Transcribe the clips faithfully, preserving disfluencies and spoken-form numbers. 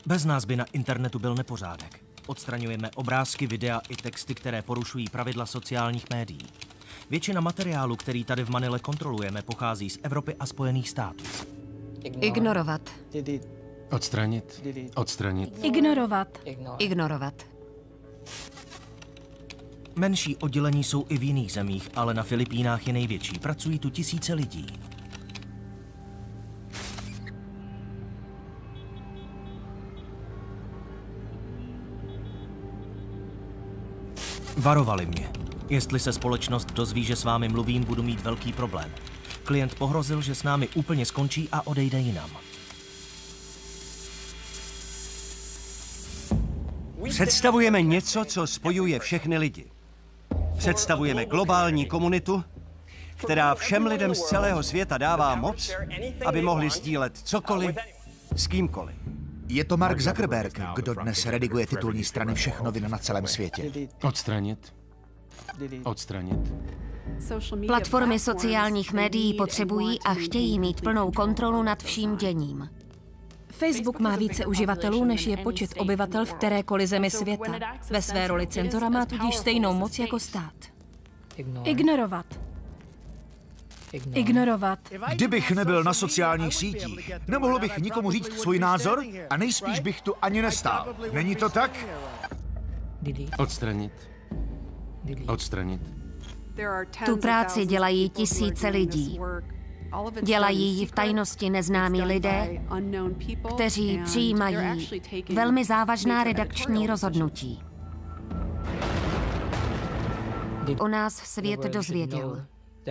Bez nás by na internetu byl nepořádek. Odstraňujeme obrázky, videa i texty, které porušují pravidla sociálních médií. Většina materiálu, který tady v Manile kontrolujeme, pochází z Evropy a Spojených států. Ignorovat. Odstranit. Odstranit. Ignorovat. Ignorovat. Menší oddělení jsou i v jiných zemích, ale na Filipínách je největší. Pracují tu tisíce lidí. Varovali mě. Jestli se společnost dozví, že s vámi mluvím, budu mít velký problém. Klient pohrozil, že s námi úplně skončí a odejde jinam. Představujeme něco, co spojuje všechny lidi. Představujeme globální komunitu, která všem lidem z celého světa dává moc, aby mohli sdílet cokoliv s kýmkoliv. Je to Mark Zuckerberg, kdo dnes rediguje titulní strany všech novin na celém světě. Odstranit. Odstranit. Platformy sociálních médií potřebují a chtějí mít plnou kontrolu nad vším děním. Facebook má více uživatelů, než je počet obyvatel v kterékoliv zemi světa. Ve své roli cenzora má tudíž stejnou moc jako stát. Ignorovat. Ignorovat. Kdybych nebyl na sociálních sítích, nemohl bych nikomu říct svůj názor a nejspíš bych tu ani nestál. Není to tak? Odstranit. Odstranit. Tu práci dělají tisíce lidí. Dělají ji v tajnosti neznámí lidé, kteří přijímají velmi závažná redakční rozhodnutí. O nás svět dozvěděl.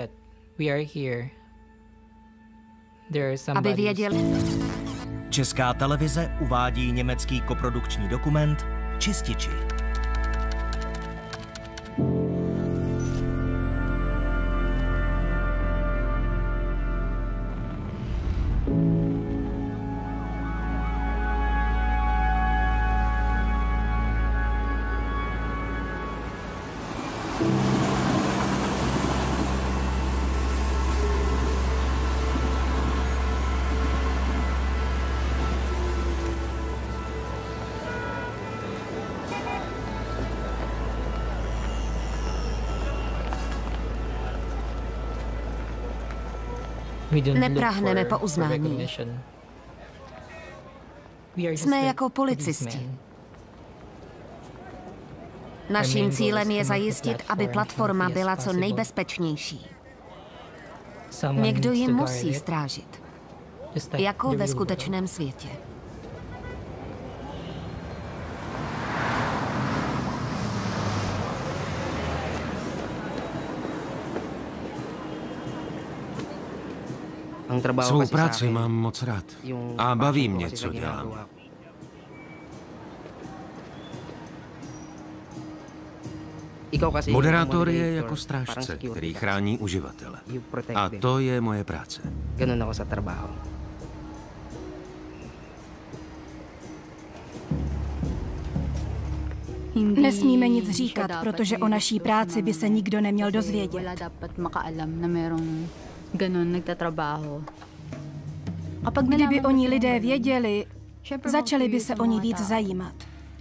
Aby věděli. Česká televize uvádí německý koprodukční dokument Čističi. Neprahneme po uznání. Jsme jako policisti. Naším cílem je zajistit, aby platforma byla co nejbezpečnější. Někdo ji musí strážit. Jako ve skutečném světě. Svou práci mám moc rád. A baví mě, co dělám. Moderátor je jako strážce, který chrání uživatele. A to je moje práce. Nesmíme nic říkat, protože o naší práci by se nikdo neměl dozvědět. Kdyby o ní lidé věděli, začali by se o ní víc zajímat.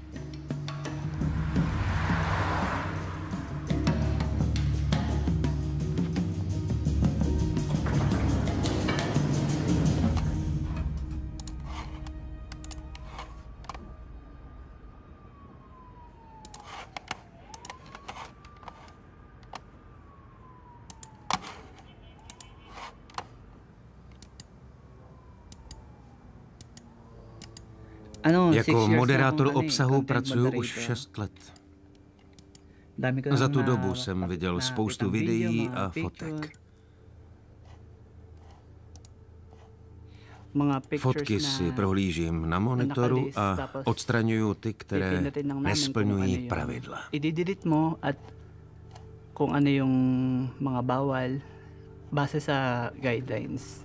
Jako moderátor obsahu pracuji už šest let. Za tu dobu jsem viděl spoustu videí a fotek. Fotky si prohlížím na monitoru a odstraňuju ty, které nesplňují pravidla. I-delete mo at kung ano yung mga bawal base sa guidelines.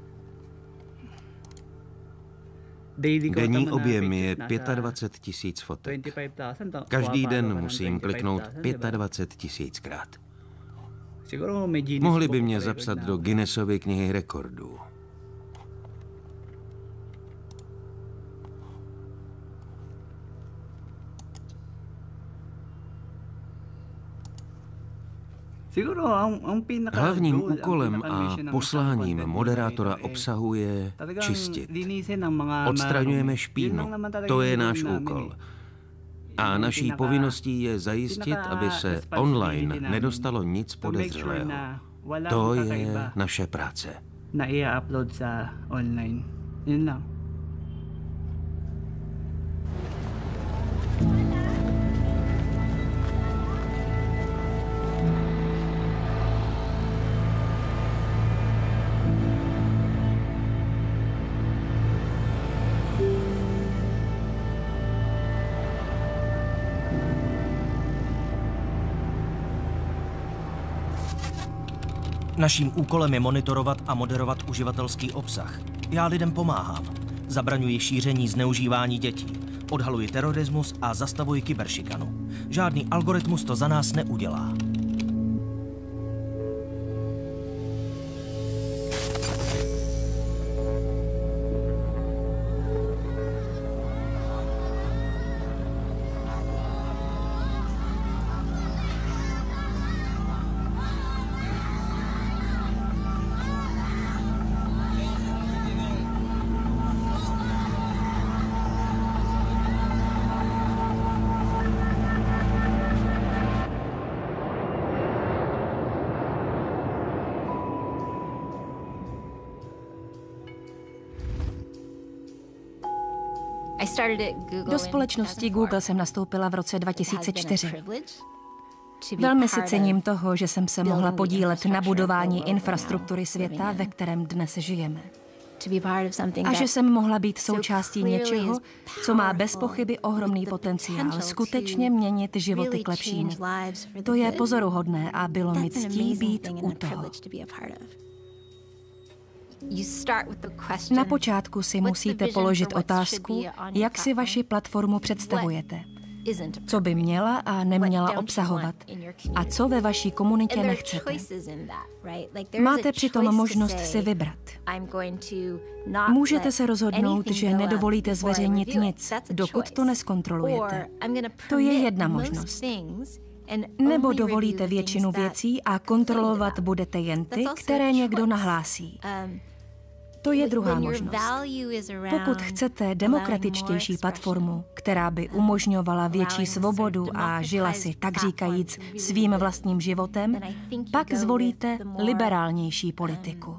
Denní objem je dvacet pět tisíc fotek. Každý den musím kliknout dvacet pět tisíckrát. Mohli by mě zapsat do Guinnessovy knihy rekordů. Hlavním úkolem a posláním moderátora obsahu je čistit. Odstraňujeme špínu, to je náš úkol. A naší povinností je zajistit, aby se online nedostalo nic podezřelého. To je naše práce. Na-i-upload sa online. Yun lang. Naším úkolem je monitorovat a moderovat uživatelský obsah. Já lidem pomáhám. Zabraňuji šíření zneužívání dětí. Odhaluji terorismus a zastavuji kyberšikanu. Žádný algoritmus to za nás neudělá. Do společnosti Google jsem nastoupila v roce dva tisíce čtyři. Velmi si cením toho, že jsem se mohla podílet na budování infrastruktury světa, ve kterém dnes žijeme. A že jsem mohla být součástí něčeho, co má bez pochyby ohromný potenciál skutečně měnit životy k lepšímu. To je pozoruhodné a bylo mi ctí být u toho. Na počátku si musíte položit otázku, jak si vaši platformu představujete, co by měla a neměla obsahovat a co ve vaší komunitě nechcete. Máte přitom možnost si vybrat. Můžete se rozhodnout, že nedovolíte zveřejnit nic, dokud to neskontrolujete. To je jedna možnost. Nebo dovolíte většinu věcí a kontrolovat budete jen ty, které někdo nahlásí. To je druhá možnost. Pokud chcete demokratičtější platformu, která by umožňovala větší svobodu a žila si, tak říkajíc, svým vlastním životem, pak zvolíte liberálnější politiku.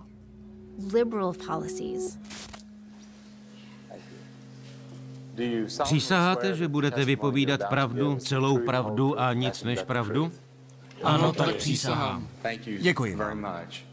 Přísaháte, že budete vypovídat pravdu, celou pravdu a nic než pravdu? Ano, tak přísahám. Děkuji vám.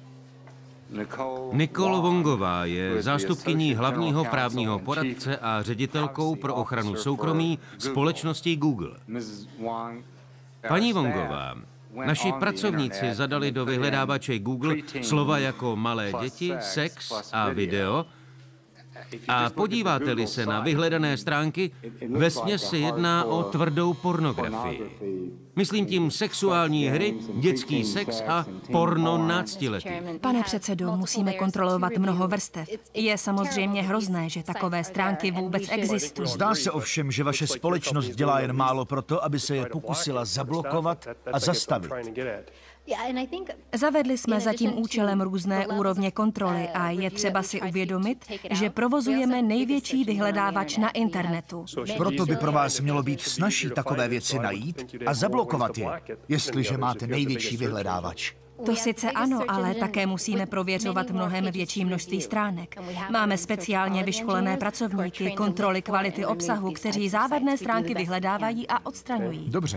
Nicole Wongová je zástupkyní hlavního právního poradce a ředitelkou pro ochranu soukromí společnosti Google. Paní Wongová, naši pracovníci zadali do vyhledávače Google slova jako malé děti, sex a video. A podíváte-li se na vyhledané stránky, vesměs se jedná o tvrdou pornografii. Myslím tím sexuální hry, dětský sex a porno náctiletých. Pane předsedo, musíme kontrolovat mnoho vrstev. Je samozřejmě hrozné, že takové stránky vůbec existují. Zdá se ovšem, že vaše společnost dělá jen málo proto, aby se je pokusila zablokovat a zastavit. Zavedli jsme za tím účelem různé úrovně kontroly a je třeba si uvědomit, že provozujeme největší vyhledávač na internetu. Proto by pro vás mělo být snazší takové věci najít a zablokovat je, jestliže máte největší vyhledávač. To sice ano, ale také musíme prověřovat mnohem větší množství stránek. Máme speciálně vyškolené pracovníky kontroly kvality obsahu, kteří závadné stránky vyhledávají a odstraňují. Dobře.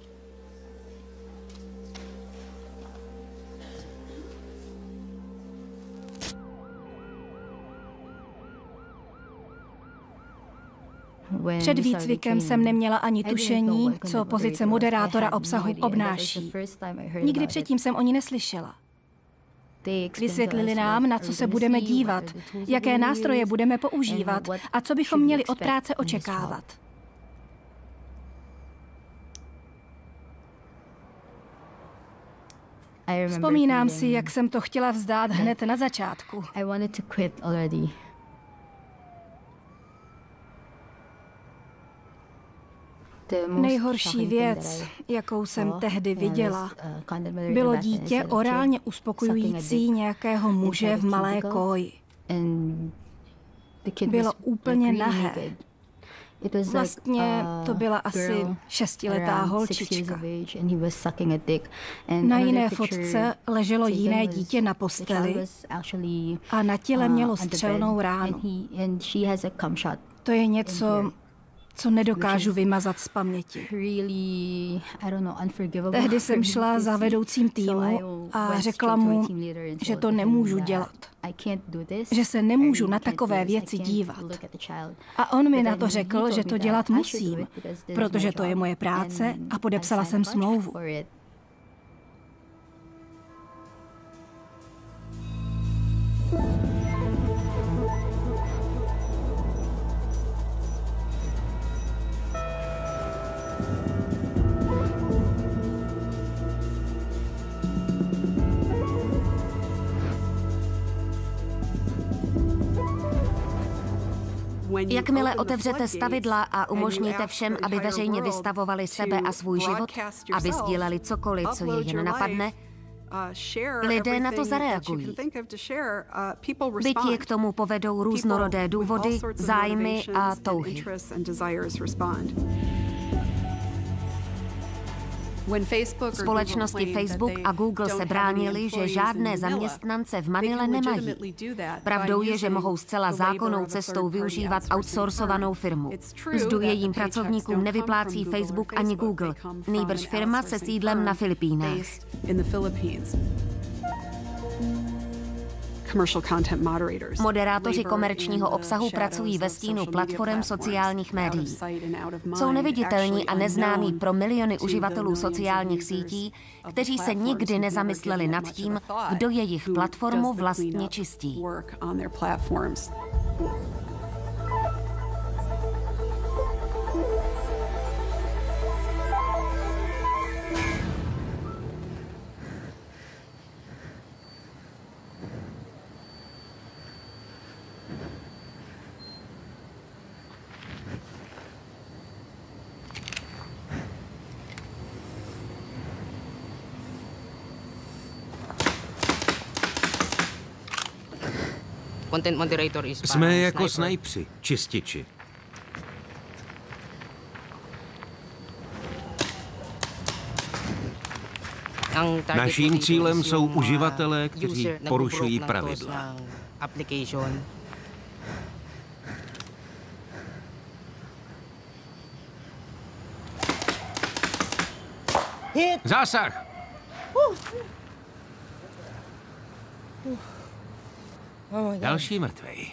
Před výcvikem jsem neměla ani tušení, co pozice moderátora obsahu obnáší. Nikdy předtím jsem o ní neslyšela. Vysvětlili nám, na co se budeme dívat, jaké nástroje budeme používat a co bychom měli od práce očekávat. Vzpomínám si, jak jsem to chtěla vzdát hned na začátku. Nejhorší věc, jakou jsem tehdy viděla, bylo dítě orálně uspokojující nějakého muže v malé kóji. Bylo úplně nahé. Vlastně to byla asi šestiletá holčička. Na jiné fotce leželo jiné dítě na posteli a na těle mělo střelnou ránu. To je něco, co nedokážu vymazat z paměti. Tehdy jsem šla za vedoucím týmu a řekla mu, že to nemůžu dělat. Že se nemůžu na takové věci dívat. A on mi na to řekl, že to dělat musím, protože to je moje práce a podepsala jsem smlouvu. Jakmile otevřete stavidla a umožníte všem, aby veřejně vystavovali sebe a svůj život, aby sdíleli cokoliv, co je jen napadne, lidé na to zareagují. Byť je k tomu povedou různorodé důvody, zájmy a touhy. Společnosti Facebook a Google se bránili, že žádné zaměstnance v Manile nemají. Pravdou je, že mohou zcela zákonnou cestou využívat outsourcovanou firmu. Mzdu jejím pracovníkům nevyplácí Facebook ani Google, nýbrž firma se sídlem na Filipínách. Moderátoři komerčního obsahu pracují ve stínu platform sociálních médií. Jsou neviditelní a neznámí pro miliony uživatelů sociálních sítí, kteří se nikdy nezamysleli nad tím, kdo jejich platformu vlastně čistí. Jsme jako snajpři, čističi. Naším cílem jsou uživatelé, kteří porušují pravidla. Zásah! Další mrtvej.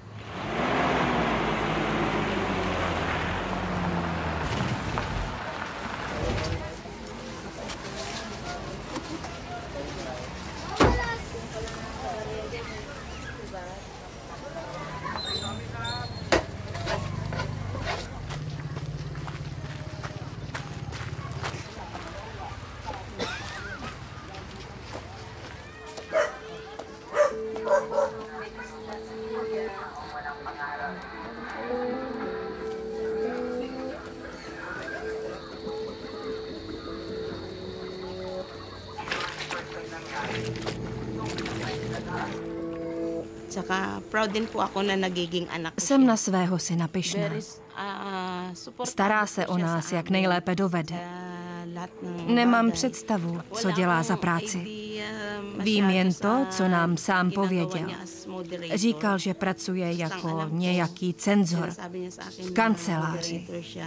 Jsem na svého syna pyšná. Stará se o nás, jak nejlépe dovede. Nemám představu, co dělá za práci. Vím jen to, co nám sám pověděl. Říkal, že pracuje jako nějaký cenzor v kanceláři.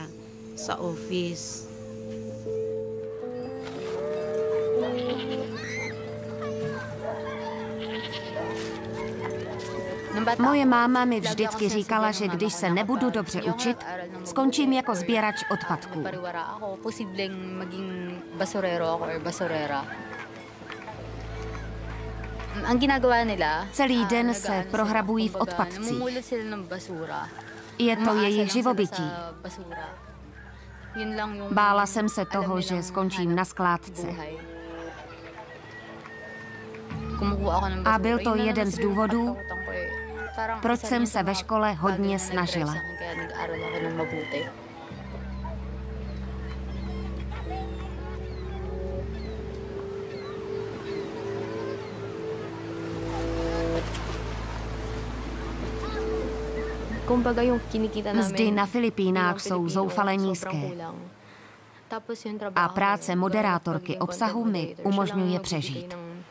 Moje máma mi vždycky říkala, že když se nebudu dobře učit, skončím jako sběrač odpadků. Celý den se prohrabují v odpadcích. Je to jejich živobytí. Bála jsem se toho, že skončím na skládce. A byl to jeden z důvodů, proč jsem se ve škole hodně snažila. Mzdy na Filipínách jsou zoufale nízké. A práce moderátorky obsahu mi umožňuje přežít.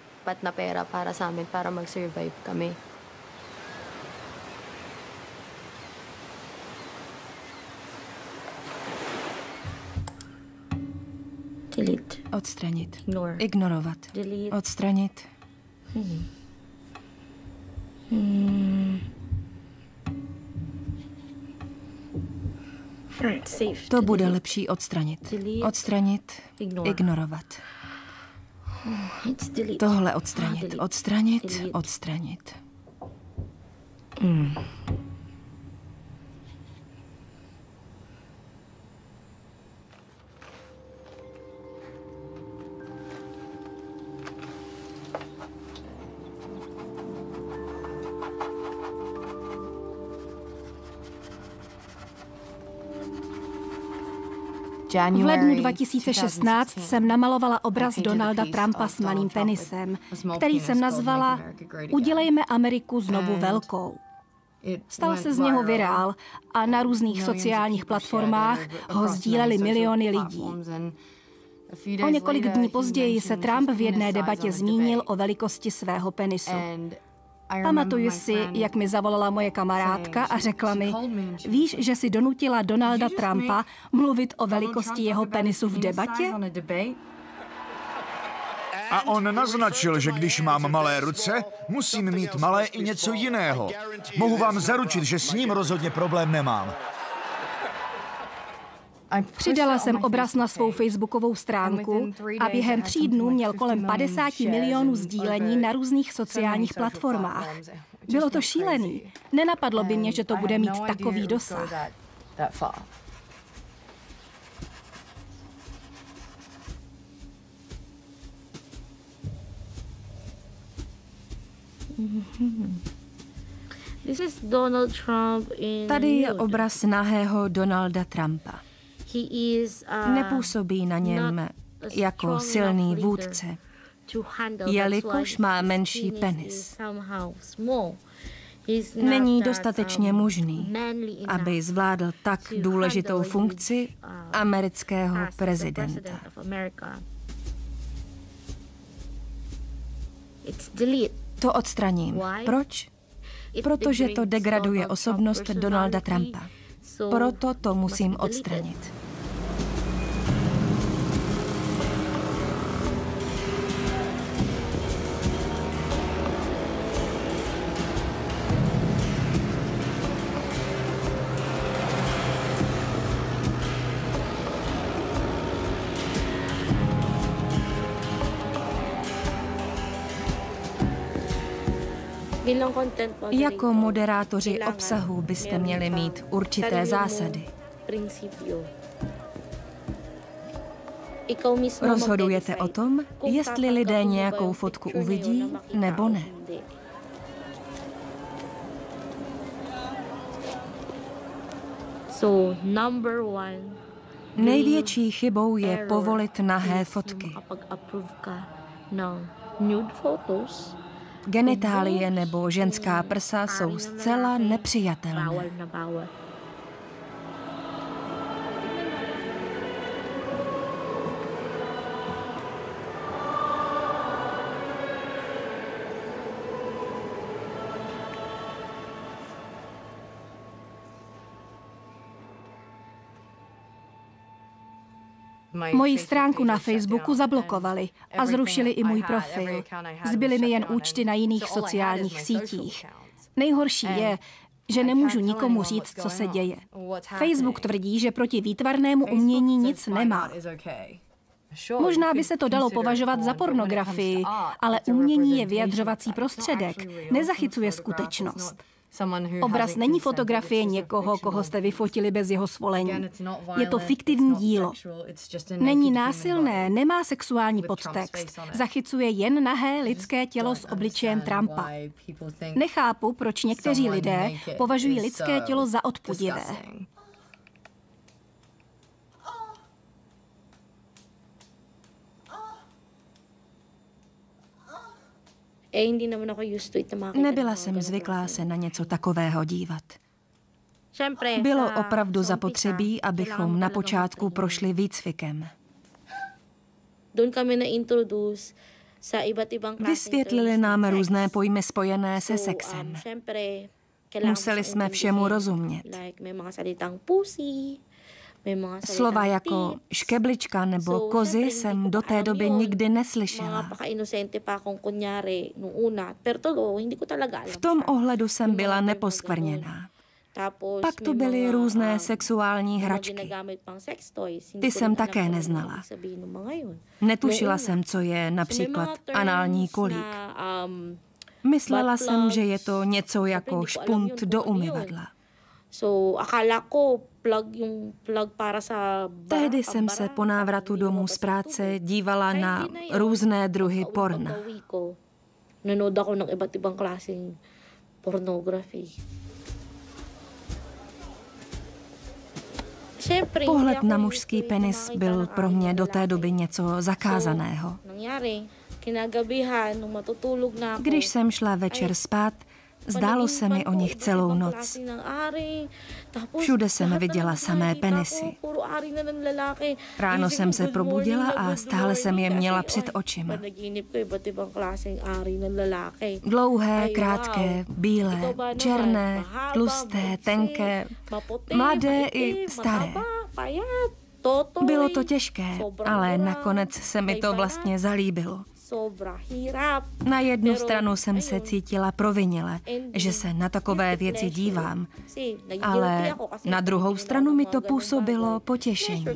Odstranit. Ignorovat. Odstranit. Hmm. To bude lepší odstranit. Odstranit, ignorovat. Tohle odstranit, odstranit, odstranit. Hmm. V lednu dva tisíce šestnáct jsem namalovala obraz Donalda Trumpa s malým penisem, který jsem nazvala Udělejme Ameriku znovu velkou. Stal se z něho virál a na různých sociálních platformách ho sdíleli miliony lidí. O několik dní později se Trump v jedné debatě zmínil o velikosti svého penisu. Pamatuju si, jak mi zavolala moje kamarádka a řekla mi, víš, že si donutila Donalda Trumpa mluvit o velikosti jeho penisu v debatě? A on naznačil, že když mám malé ruce, musím mít malé i něco jiného. Mohu vám zaručit, že s ním rozhodně problém nemám. Přidala jsem obraz na svou facebookovou stránku a během tří dnů měl kolem padesát milionů sdílení na různých sociálních platformách. Bylo to šílený. Nenapadlo by mě, že to bude mít takový dosah. Tady je obraz nahého Donalda Trumpa. Nepůsobí na něm jako silný vůdce, jelikož má menší penis. Není dostatečně mužný, aby zvládl tak důležitou funkci amerického prezidenta. To odstraním. Proč? Protože to degraduje osobnost Donalda Trumpa. Proto to musím odstranit. Jako moderátoři obsahu byste měli mít určité zásady. Rozhodujete o tom, jestli lidé nějakou fotku uvidí nebo ne. Největší chybou je povolit nahé fotky. Genitálie nebo ženská prsa jsou zcela nepřijatelné. Moji stránku na Facebooku zablokovali a zrušili i můj profil. Zbyly mi jen účty na jiných sociálních sítích. Nejhorší je, že nemůžu nikomu říct, co se děje. Facebook tvrdí, že proti výtvarnému umění nic nemá. Možná by se to dalo považovat za pornografii, ale umění je vyjadřovací prostředek, nezachycuje skutečnost. Obraz není fotografie někoho, koho jste vyfotili bez jeho svolení. Je to fiktivní dílo. Není násilné, nemá sexuální podtext. Zachycuje jen nahé lidské tělo s obličejem Trumpa. Nechápu, proč někteří lidé považují lidské tělo za odpudivé. Nebyla jsem zvyklá se na něco takového dívat. Bylo opravdu zapotřebí, abychom na počátku prošli výcvikem. Vysvětlili nám různé pojmy spojené se sexem. Museli jsme všemu rozumět. Slova jako škeblička nebo kozy jsem do té doby nikdy neslyšela. V tom ohledu jsem byla neposkvrněná. Pak tu byly různé sexuální hračky. Ty jsem také neznala. Netušila jsem, co je například anální kolík. Myslela jsem, že je to něco jako špunt do umyvadla. Tehdy jsem se po návratu domů z práce dívala na různé druhy porna. Pohled na mužský penis byl pro mě do té doby něco zakázaného. Když jsem šla večer spát, zdálo se mi o nich celou noc. Všude jsem viděla samé penisy. Ráno jsem se probudila a stále jsem je měla před očima. Dlouhé, krátké, bílé, černé, tlusté, tenké, mladé i staré. Bylo to těžké, ale nakonec se mi to vlastně zalíbilo. Na jednu stranu jsem se cítila provinile, že se na takové věci dívám, ale na druhou stranu mi to působilo potěšení.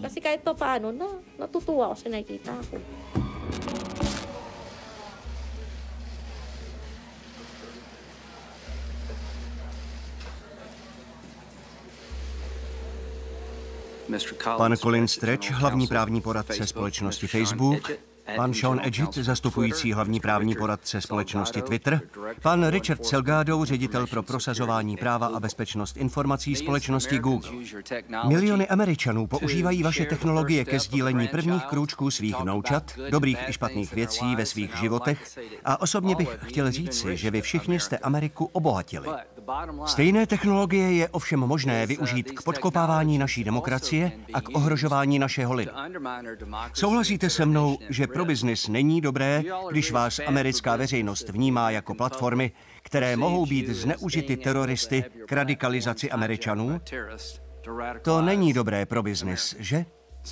Pan Colin Stretch, hlavní právní poradce společnosti Facebook, pan Sean Edgett, zastupující hlavní právní poradce společnosti Twitter, pan Richard Selgado, ředitel pro prosazování práva a bezpečnost informací společnosti Google. Miliony Američanů používají vaše technologie ke sdílení prvních krůčků svých vnoučat, dobrých i špatných věcí ve svých životech a osobně bych chtěl říci, že vy všichni jste Ameriku obohatili. Stejné technologie je ovšem možné využít k podkopávání naší demokracie a k ohrožování našeho lidu. Souhlasíte se mnou, že pro biznis není dobré, když vás americká veřejnost vnímá jako platformy, které mohou být zneužity teroristy k radikalizaci Američanů? To není dobré pro biznis, že?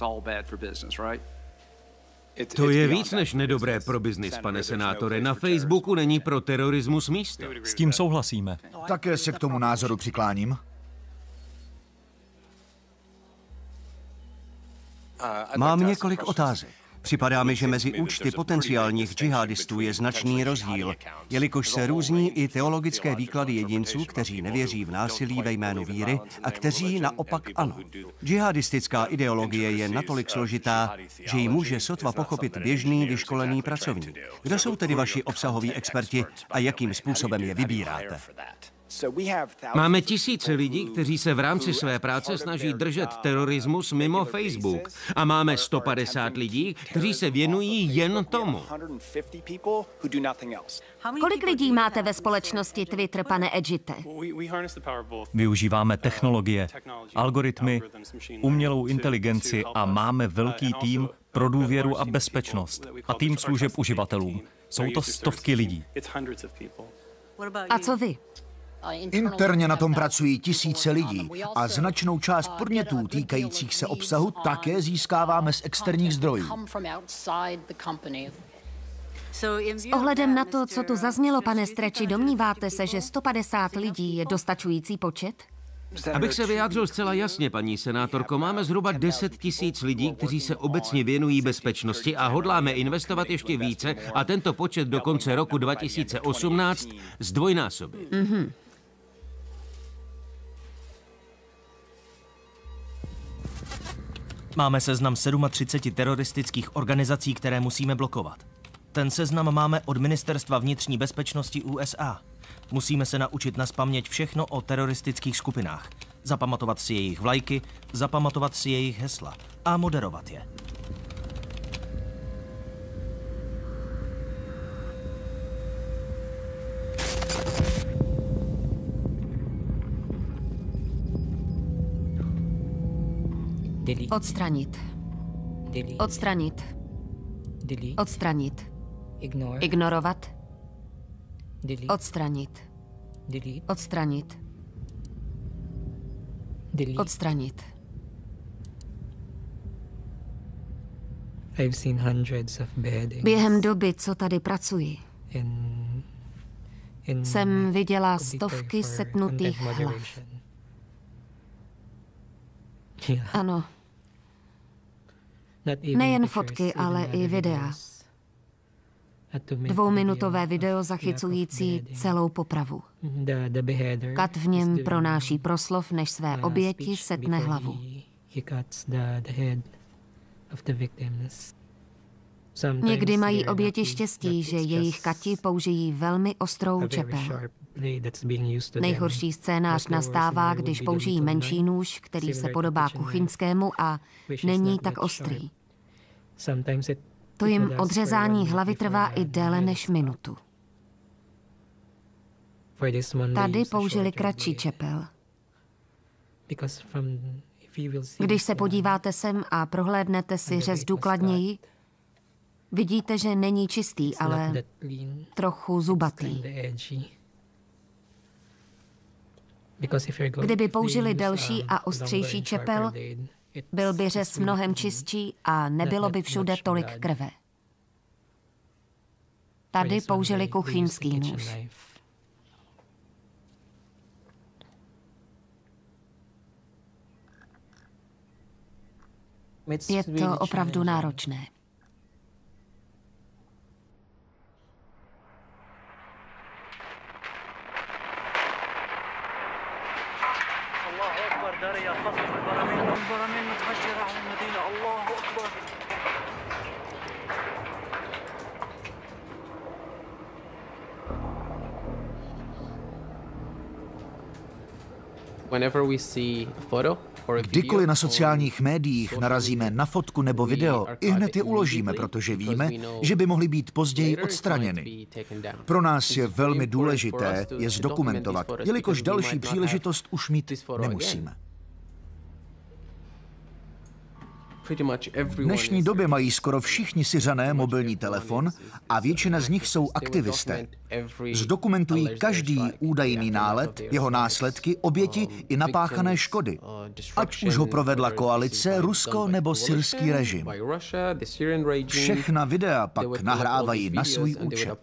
To je víc než nedobré pro biznis, pane senátore. Na Facebooku není pro terorismus místo. S tím souhlasíme. Také se k tomu názoru přikláním. Mám několik otázek. Připadá mi, že mezi účty potenciálních džihadistů je značný rozdíl, jelikož se různí i teologické výklady jedinců, kteří nevěří v násilí ve jménu víry a kteří naopak ano. Džihadistická ideologie je natolik složitá, že ji může sotva pochopit běžný vyškolený pracovník. Kdo jsou tedy vaši obsahoví experti a jakým způsobem je vybíráte? Máme tisíce lidí, kteří se v rámci své práce snaží držet terorismus mimo Facebook. A máme sto padesát lidí, kteří se věnují jen tomu. Kolik lidí máte ve společnosti Twitter, pane Edgette? Využíváme technologie, algoritmy, umělou inteligenci a máme velký tým pro důvěru a bezpečnost a tým služeb uživatelům. Jsou to stovky lidí. A co vy? Interně na tom pracují tisíce lidí a značnou část podnětů týkajících se obsahu také získáváme z externích zdrojů. S ohledem na to, co tu zaznělo, pane Stretchi, domníváte se, že sto padesát lidí je dostačující počet? Abych se vyjádřil zcela jasně, paní senátorko, máme zhruba deset tisíc lidí, kteří se obecně věnují bezpečnosti a hodláme investovat ještě více a tento počet do konce roku dva tisíce osmnáct zdvojnásobit. Mm-hmm. Máme seznam třicet sedm teroristických organizací, které musíme blokovat. Ten seznam máme od Ministerstva vnitřní bezpečnosti U S A. Musíme se naučit nazpaměť všechno o teroristických skupinách. Zapamatovat si jejich vlajky, zapamatovat si jejich hesla a moderovat je. Odstranit. Odstranit. Odstranit. Ignorovat. Odstranit. Odstranit. Odstranit. Během doby, co tady pracuji, jsem viděla stovky sepnutých hlav. Ano. Nejen fotky, ale i videa. Dvouminutové video zachycující celou popravu. Kat v něm pronáší proslov, než své oběti setne hlavu. Někdy mají oběti štěstí, že jejich kati použijí velmi ostrou čepel. Nejhorší scénář nastává, když použijí menší nůž, který se podobá kuchyňskému a není tak ostrý. To jim odřezání hlavy trvá i déle než minutu. Tady použili kratší čepel. Když se podíváte sem a prohlédnete si řez důkladněji, vidíte, že není čistý, ale trochu zubatý. Kdyby použili delší a ostřejší čepel, byl by řez mnohem čistší a nebylo by všude tolik krve. Tady použili kuchyňský nůž. Je to opravdu náročné. Kdykoliv na sociálních médiích narazíme na fotku nebo video, ihned je uložíme, protože víme, že by mohly být později odstraněny. Pro nás je velmi důležité je zdokumentovat, jelikož další příležitost už mít nemusíme. V dnešní době mají skoro všichni Syřané mobilní telefon a většina z nich jsou aktivisté. Zdokumentují každý údajný nálet, jeho následky, oběti i napáchané škody. Ať už ho provedla koalice, Rusko nebo syrský režim. Všechna videa pak nahrávají na svůj účet.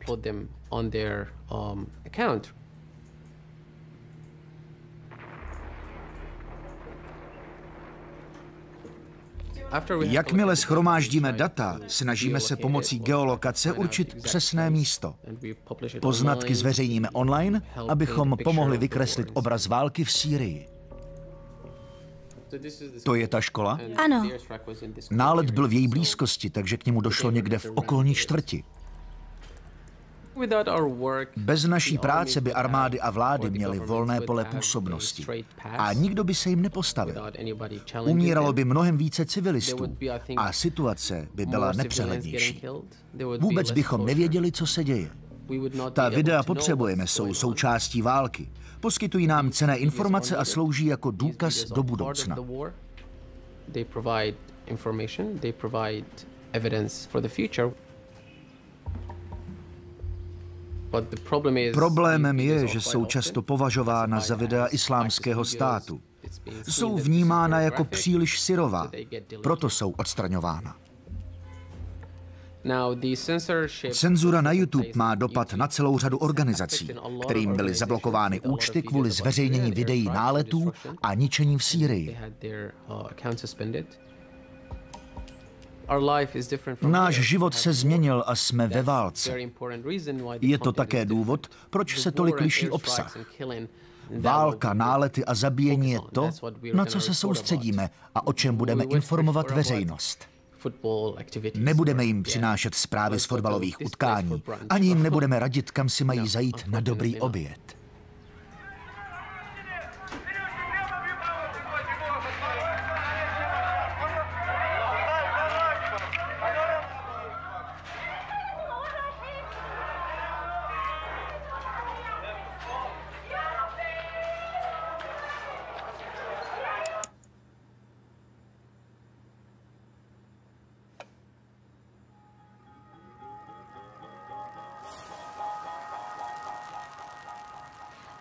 Jakmile shromáždíme data, snažíme se pomocí geolokace určit přesné místo. Poznatky zveřejníme online, abychom pomohli vykreslit obraz války v Sýrii. To je ta škola? Ano. Nálet byl v její blízkosti, takže k němu došlo někde v okolní čtvrti. Bez naší práce by armády a vlády měly volné pole působnosti a nikdo by se jim nepostavil. Umíralo by mnohem více civilistů a situace by byla nepřehlednější. Vůbec bychom nevěděli, co se děje. Ta videa potřebujeme, jsou součástí války. Poskytují nám cenné informace a slouží jako důkaz do budoucna. Problémem je, že jsou často považována za videa islámského státu. Jsou vnímána jako příliš syrová, proto jsou odstraňována. Cenzura na YouTube má dopad na celou řadu organizací, kterým byly zablokovány účty kvůli zveřejnění videí náletů a ničení v Sýrii. Náš život se změnil a jsme ve válce. Je to také důvod, proč se tolik liší obsah. Válka, nálety a zabíjení je to, na co se soustředíme a o čem budeme informovat veřejnost. Nebudeme jim přinášet zprávy z fotbalových utkání, ani jim nebudeme radit, kam si mají zajít na dobrý oběd.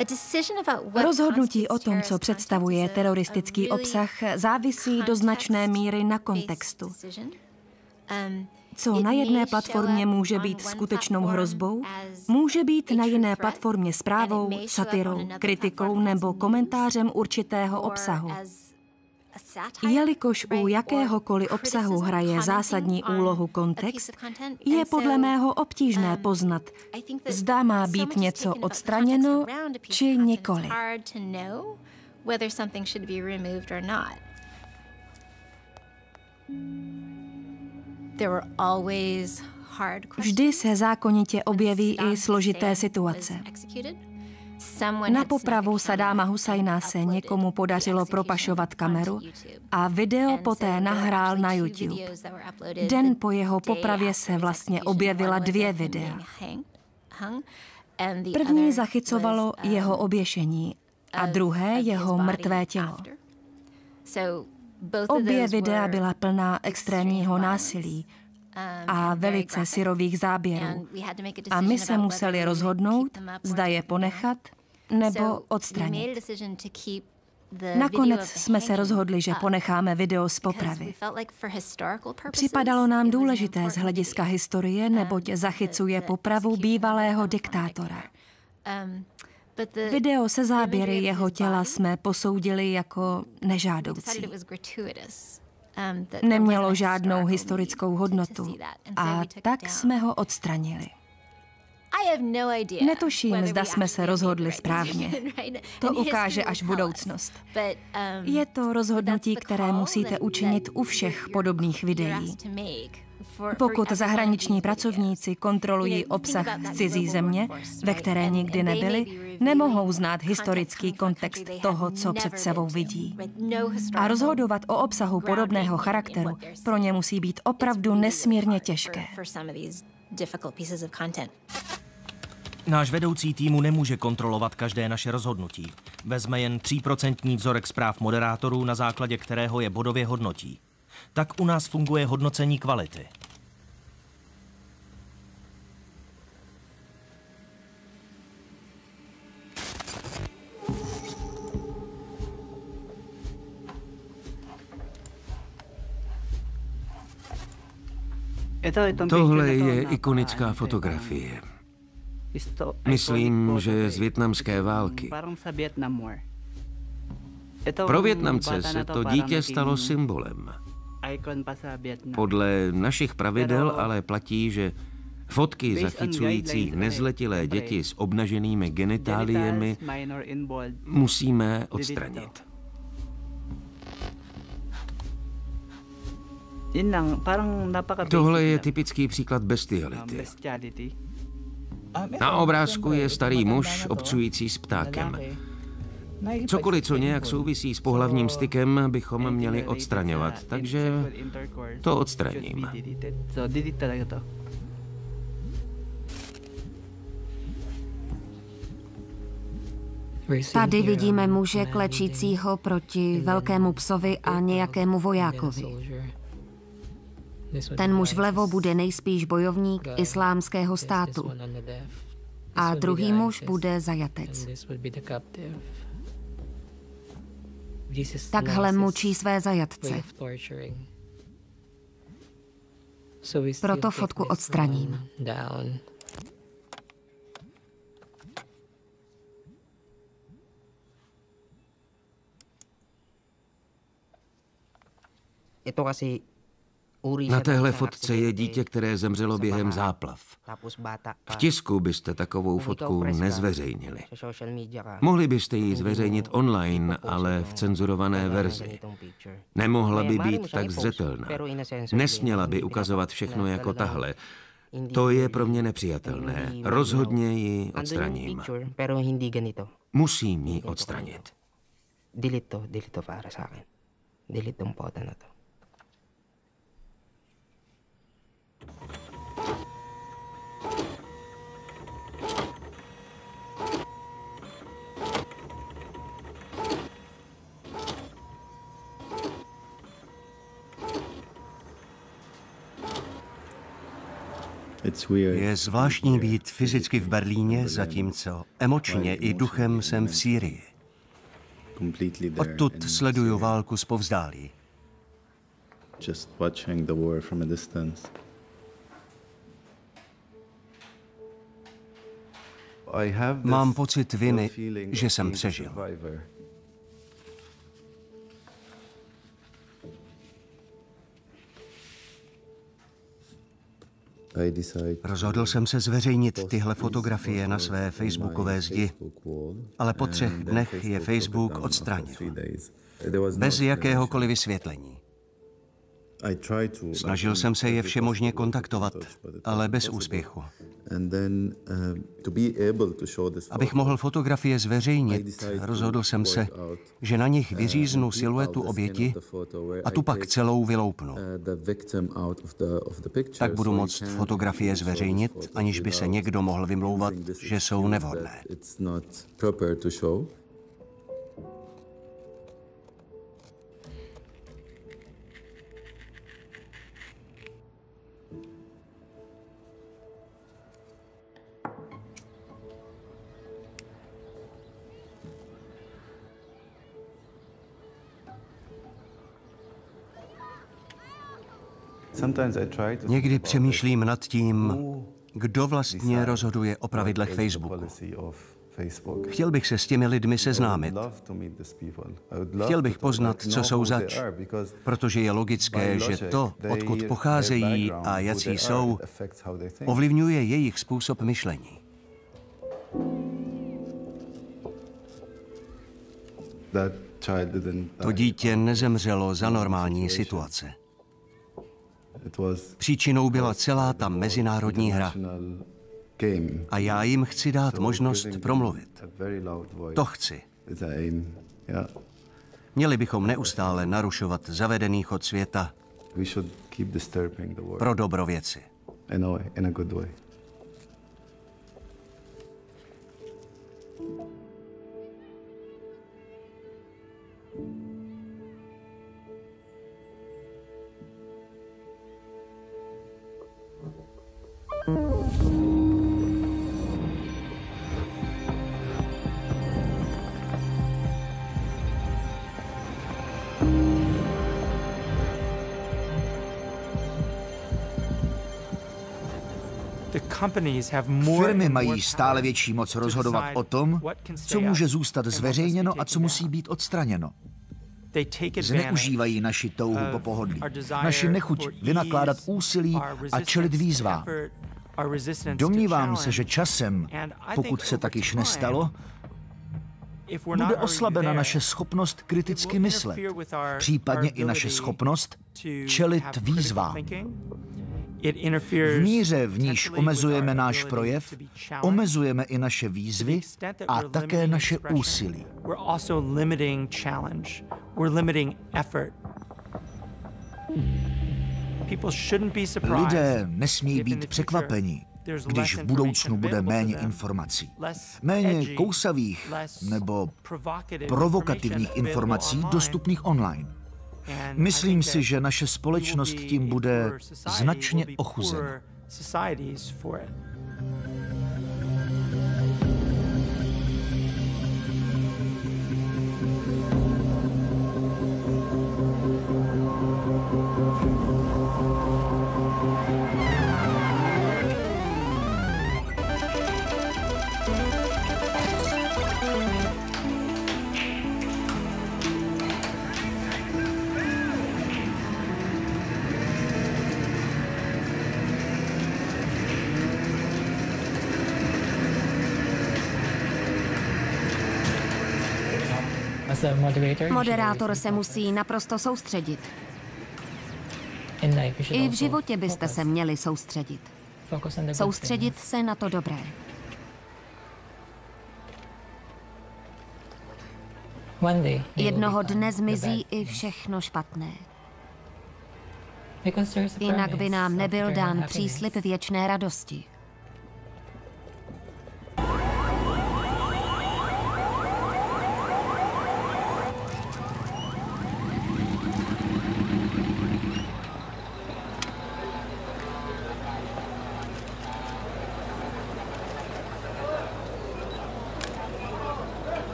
Rozhodnutí o tom, co představuje teroristický obsah, závisí do značné míry na kontextu. Co na jedné platformě může být skutečnou hrozbou, může být na jiné platformě zprávou, satirou, kritikou nebo komentářem určitého obsahu. Jelikož u jakéhokoliv obsahu hraje zásadní úlohu kontext, je podle mého obtížné poznat, zda má být něco odstraněno, či nikoli. Vždy se zákonitě objeví i složité situace. Na popravu Saddáma Husajna se někomu podařilo propašovat kameru a video poté nahrál na YouTube. Den po jeho popravě se vlastně objevila dvě videa. První zachycovalo jeho oběšení a druhé jeho mrtvé tělo. Obě videa byla plná extrémního násilí a velice syrových záběrů. A my se museli rozhodnout, zda je ponechat nebo odstranit. Nakonec jsme se rozhodli, že ponecháme video z popravy. Připadalo nám důležité z hlediska historie, neboť zachycuje popravu bývalého diktátora. Video se záběry jeho těla jsme posoudili jako nežádoucí. Nemělo žádnou historickou hodnotu a tak jsme ho odstranili. Netuším, zda jsme se rozhodli správně. To ukáže až budoucnost. Je to rozhodnutí, které musíte učinit u všech podobných videí. Pokud zahraniční pracovníci kontrolují obsah z cizí země, ve které nikdy nebyli, nemohou znát historický kontext toho, co před sebou vidí. A rozhodovat o obsahu podobného charakteru pro ně musí být opravdu nesmírně těžké. Náš vedoucí týmu nemůže kontrolovat každé naše rozhodnutí. Vezme jen tříprocentní vzorek zpráv moderátorů, na základě kterého je bodově hodnotí. Tak u nás funguje hodnocení kvality. Tohle je ikonická fotografie. Myslím, že je z vietnamské války. Pro Vietnamce se to dítě stalo symbolem. Podle našich pravidel ale platí, že fotky zachycující nezletilé děti s obnaženými genitáliemi musíme odstranit. Tohle je typický příklad bestiality. Na obrázku je starý muž obcující s ptákem. Cokoliv, co nějak souvisí s pohlavním stykem, bychom měli odstraňovat, takže to odstraním. Tady vidíme muže klečícího proti velkému psovi a nějakému vojákovi. Ten muž vlevo bude nejspíš bojovník islámského státu a druhý muž bude zajatec. Takhle mučí své zajatce. Proto fotku odstraním. Na téhle fotce je dítě, které zemřelo během záplav. V tisku byste takovou fotku nezveřejnili. Mohli byste ji zveřejnit online, ale v cenzurované verzi. Nemohla by být tak zřetelná. Nesměla by ukazovat všechno jako tahle. To je pro mě nepřijatelné. Rozhodně ji odstraním. Musím ji odstranit. Delete to, delete to para sa akin. Delete tong photo na to. Je zvláštní být fyzicky v Berlíně, zatímco emočně i duchem jsem v Sýrii. Odtud sleduju válku zpovzdálí. Mám pocit viny, že jsem přežil. Rozhodl jsem se zveřejnit tyhle fotografie na své facebookové zdi, ale po třech dnech je Facebook odstranil. Bez jakéhokoliv vysvětlení. Snažil jsem se je všemožně kontaktovat, ale bez úspěchu. Abych mohl fotografie zveřejnit, rozhodl jsem se, že na nich vyříznu siluetu oběti a tu pak celou vyloupnu. Tak budu moct fotografie zveřejnit, aniž by se někdo mohl vymlouvat, že jsou nevhodné. Někdy přemýšlím nad tím, kdo vlastně rozhoduje o pravidlech Facebooku. Chtěl bych se s těmi lidmi seznámit. Chtěl bych poznat, co jsou zač, protože je logické, že to, odkud pocházejí a jací jsou, ovlivňuje jejich způsob myšlení. To dítě nezemřelo za normální situace. Příčinou byla celá ta mezinárodní hra. A já jim chci dát možnost promluvit. To chci. Měli bychom neustále narušovat zavedený chod světa pro dobro věci. Firmy mají stále větší moc rozhodovat o tom, co může zůstat zveřejněno a co musí být odstraněno. Zneužívají naši touhu po pohodlí, naši nechuť vynakládat úsilí a čelit výzvám. Domnívám se, že časem, pokud se tak již nestalo, bude oslabena naše schopnost kriticky myslet, případně i naše schopnost čelit výzvám. V míře, v níž omezujeme náš projev, omezujeme i naše výzvy a také naše úsilí. Lidé nesmí být překvapeni, když v budoucnu bude méně informací. Méně kousavých nebo provokativních informací dostupných online. Myslím si, že naše společnost tím bude značně ochuzena. Moderátor se musí naprosto soustředit. I v životě byste se měli soustředit. Soustředit se na to dobré. Jednoho dne zmizí i všechno špatné. Jinak by nám nebyl dán příslib věčné radosti.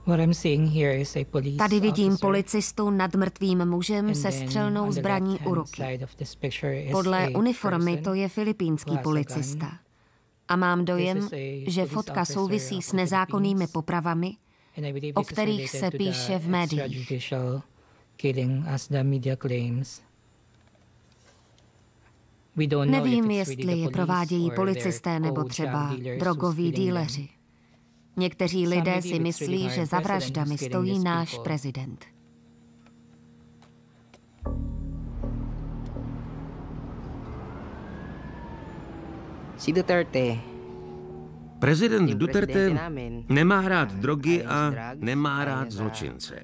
Tady vidím policistu nad mrtvým mužem se střelnou zbraní u ruky. Podle uniformy to je filipínský policista. A mám dojem, že fotka souvisí s nezákonnými popravami, o kterých se píše v médiích. Nevím, jestli je provádějí policisté nebo třeba drogoví díleři. Někteří lidé si myslí, že za vraždami stojí náš prezident. Prezident Duterte nemá rád drogy a nemá rád zločince.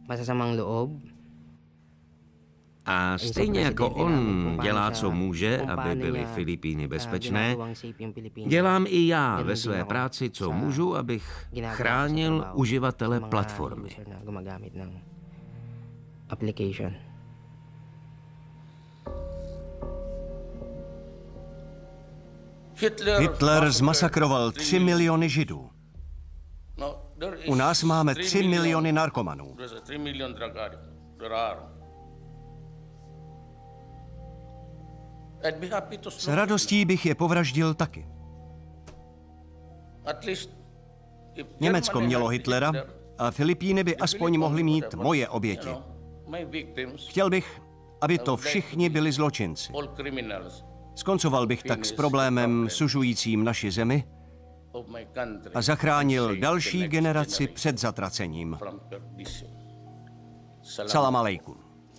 A stejně jako on dělá, co může, aby byly Filipíny bezpečné, dělám i já ve své práci, co můžu, abych chránil uživatele platformy. Hitler zmasakroval tři miliony Židů. U nás máme tři miliony narkomanů. S radostí bych je povraždil taky. Německo mělo Hitlera a Filipíny by aspoň mohly mít moje oběti. Chtěl bych, aby to všichni byli zločinci. Skoncoval bych tak s problémem sužujícím naši zemi a zachránil další generaci před zatracením. Salam alejkum.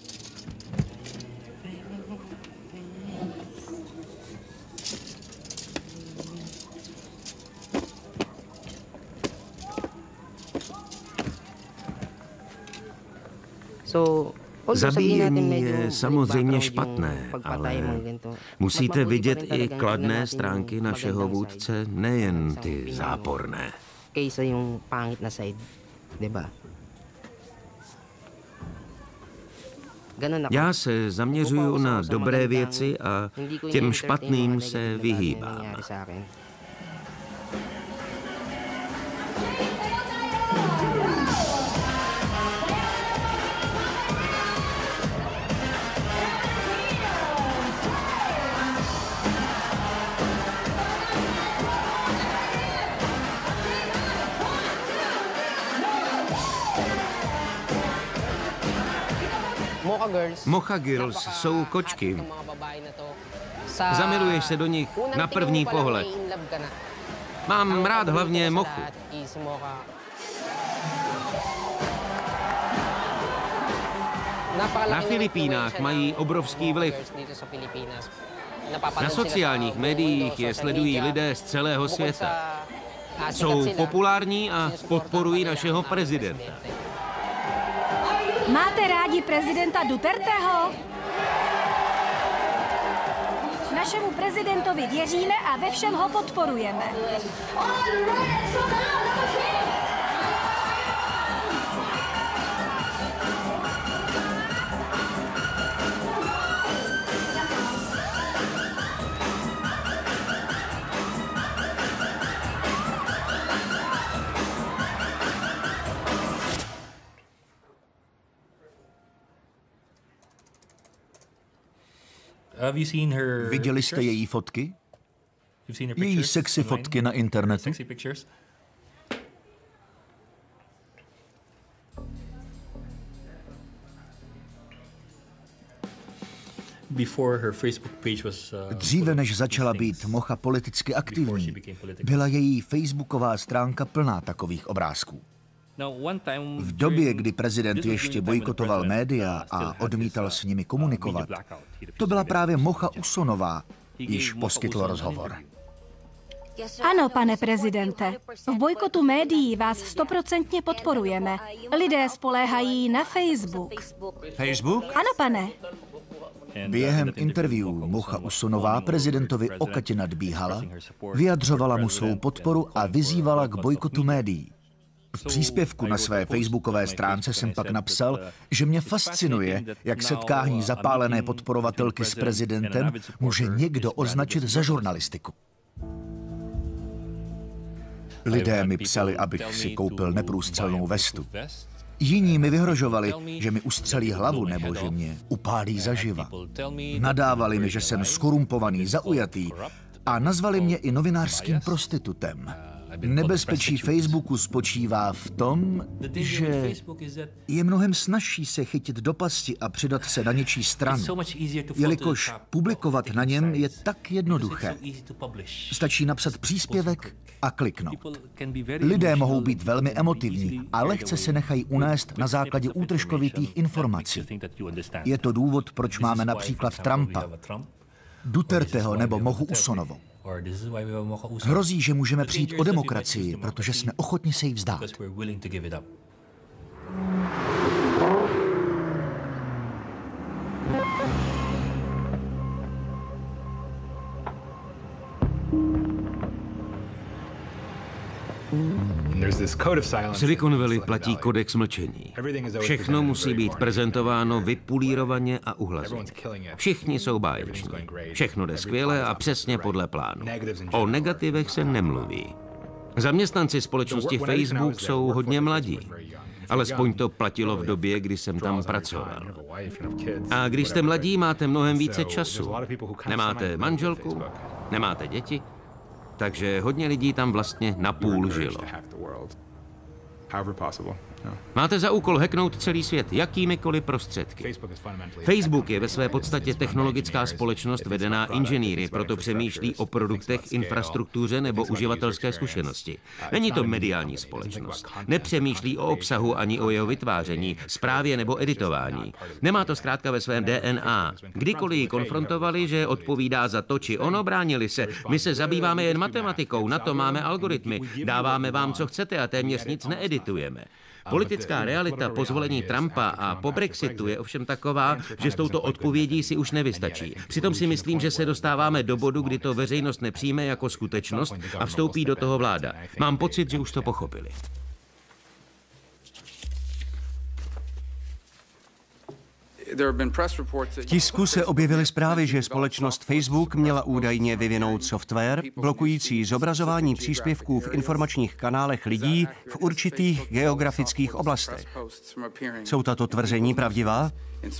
Zabíjení je samozřejmě špatné, ale musíte vidět i kladné stránky našeho vůdce, nejen ty záporné. Já se zaměřuju na dobré věci a těm špatným se vyhýbám. Mocha Girls jsou kočky. Zamiluješ se do nich na první pohled. Mám rád hlavně mochu. Na Filipínách mají obrovský vliv. Na sociálních médiích je sledují lidé z celého světa. Jsou populární a podporují našeho prezidenta. Máte rádi prezidenta Duterteho? Našemu prezidentovi věříme a ve všem ho podporujeme. Viděli jste její fotky? Její sexy fotky na internetu? Dříve než začala být Mocha politicky aktivní, byla její facebooková stránka plná takových obrázků. V době, kdy prezident ještě bojkotoval média a odmítal s nimi komunikovat, to byla právě Mocha Usonová, již poskytl rozhovor. Ano, pane prezidente, v bojkotu médií vás stoprocentně podporujeme. Lidé spoléhají na Facebook. Facebook? Ano, pane. Během interview Mocha Usonová prezidentovi okatě nadbíhala, vyjadřovala mu svou podporu a vyzývala k bojkotu médií. V příspěvku na své facebookové stránce jsem pak napsal, že mě fascinuje, jak setkání zapálené podporovatelky s prezidentem může někdo označit za žurnalistiku. Lidé mi psali, abych si koupil neprůstřelnou vestu. Jiní mi vyhrožovali, že mi ustřelí hlavu nebo že mě upálí zaživa. Nadávali mi, že jsem skorumpovaný, zaujatý a nazvali mě i novinářským prostitutem. Nebezpečí Facebooku spočívá v tom, že je mnohem snazší se chytit do pasti a přidat se na něčí stranu, jelikož publikovat na něm je tak jednoduché. Stačí napsat příspěvek a kliknout. Lidé mohou být velmi emotivní a lehce se nechají unést na základě útržkovitých informací. Je to důvod, proč máme například Trumpa, Duterteho nebo Mohu Usonovou. Hrozí, že můžeme přijít o demokracii, protože jsme ochotni se jí vzdát. V Silicon Valley platí kodex mlčení. Všechno musí být prezentováno vypulírovaně a uhlazeně. Všichni jsou báječní. Všechno jde skvěle a přesně podle plánu. O negativech se nemluví. Zaměstnanci společnosti Facebook jsou hodně mladí. Alespoň to platilo v době, kdy jsem tam pracoval. A když jste mladí, máte mnohem více času. Nemáte manželku, nemáte děti, takže hodně lidí tam vlastně napůl žilo. Máte za úkol hacknout celý svět jakýmikoliv prostředky. Facebook je ve své podstatě technologická společnost vedená inženýry, proto přemýšlí o produktech, infrastruktuře nebo uživatelské zkušenosti. Není to mediální společnost. Nepřemýšlí o obsahu ani o jeho vytváření, správě nebo editování. Nemá to zkrátka ve svém D N A. Kdykoliv ji konfrontovali, že odpovídá za to či ono, bránili se. My se zabýváme jen matematikou, na to máme algoritmy, dáváme vám, co chcete a téměř nic needitujeme. Politická realita po zvolení Trumpa a po Brexitu je ovšem taková, že s touto odpovědí si už nevystačí. Přitom si myslím, že se dostáváme do bodu, kdy to veřejnost nepřijme jako skutečnost a vstoupí do toho vláda. Mám pocit, že už to pochopili. V tisku se objevily zprávy, že společnost Facebook měla údajně vyvinout software blokující zobrazování příspěvků v informačních kanálech lidí v určitých geografických oblastech. Jsou tato tvrzení pravdivá?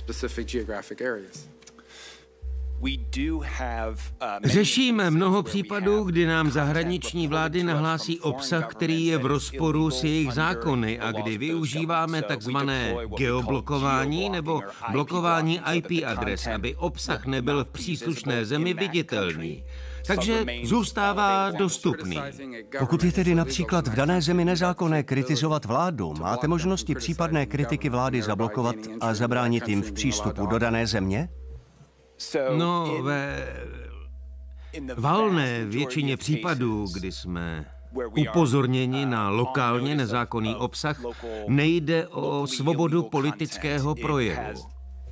Řešíme mnoho případů, kdy nám zahraniční vlády nahlásí obsah, který je v rozporu s jejich zákony a kdy využíváme takzvané geoblokování nebo blokování I P adres, aby obsah nebyl v příslušné zemi viditelný. Takže zůstává dostupný. Pokud je tedy například v dané zemi nezákonné kritizovat vládu, máte možnosti případné kritiky vlády zablokovat a zabránit jim v přístupu do dané země? No, ve valné většině případů, kdy jsme upozorněni na lokálně nezákonný obsah, nejde o svobodu politického projevu.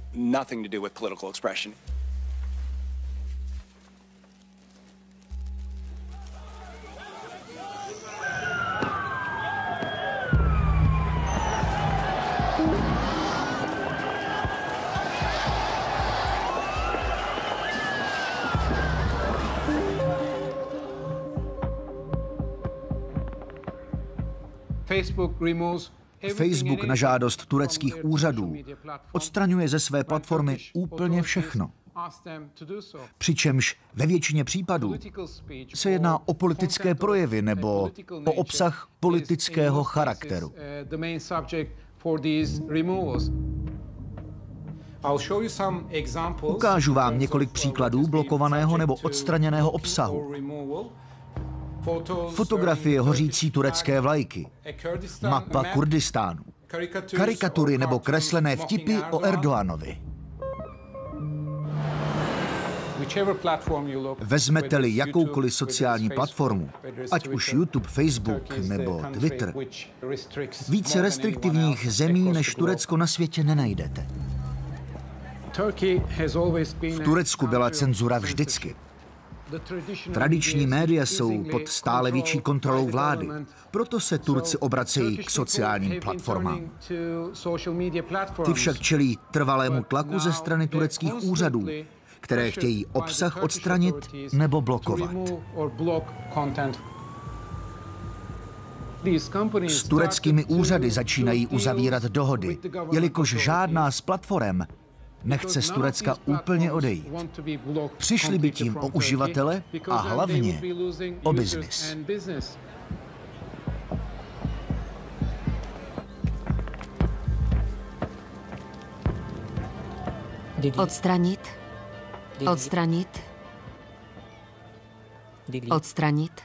Facebook na žádost tureckých úřadů odstraňuje ze své platformy úplně všechno. Přičemž ve většině případů se jedná o politické projevy nebo o obsah politického charakteru. Ukážu vám několik příkladů blokovaného nebo odstraněného obsahu. Fotografie hořící turecké vlajky, mapa Kurdistánu, karikatury nebo kreslené vtipy o Erdoganovi. Vezmete-li jakoukoliv sociální platformu, ať už YouTube, Facebook nebo Twitter, více restriktivních zemí než Turecko na světě nenajdete. V Turecku byla cenzura vždycky. Tradiční média jsou pod stále větší kontrolou vlády, proto se Turci obracejí k sociálním platformám. Ty však čelí trvalému tlaku ze strany tureckých úřadů, které chtějí obsah odstranit nebo blokovat. S tureckými úřady začínají uzavírat dohody, jelikož žádná z platform nechce z Turecka úplně odejít. Přišli by tím o uživatele a hlavně o biznis. Odstranit. Odstranit. Odstranit.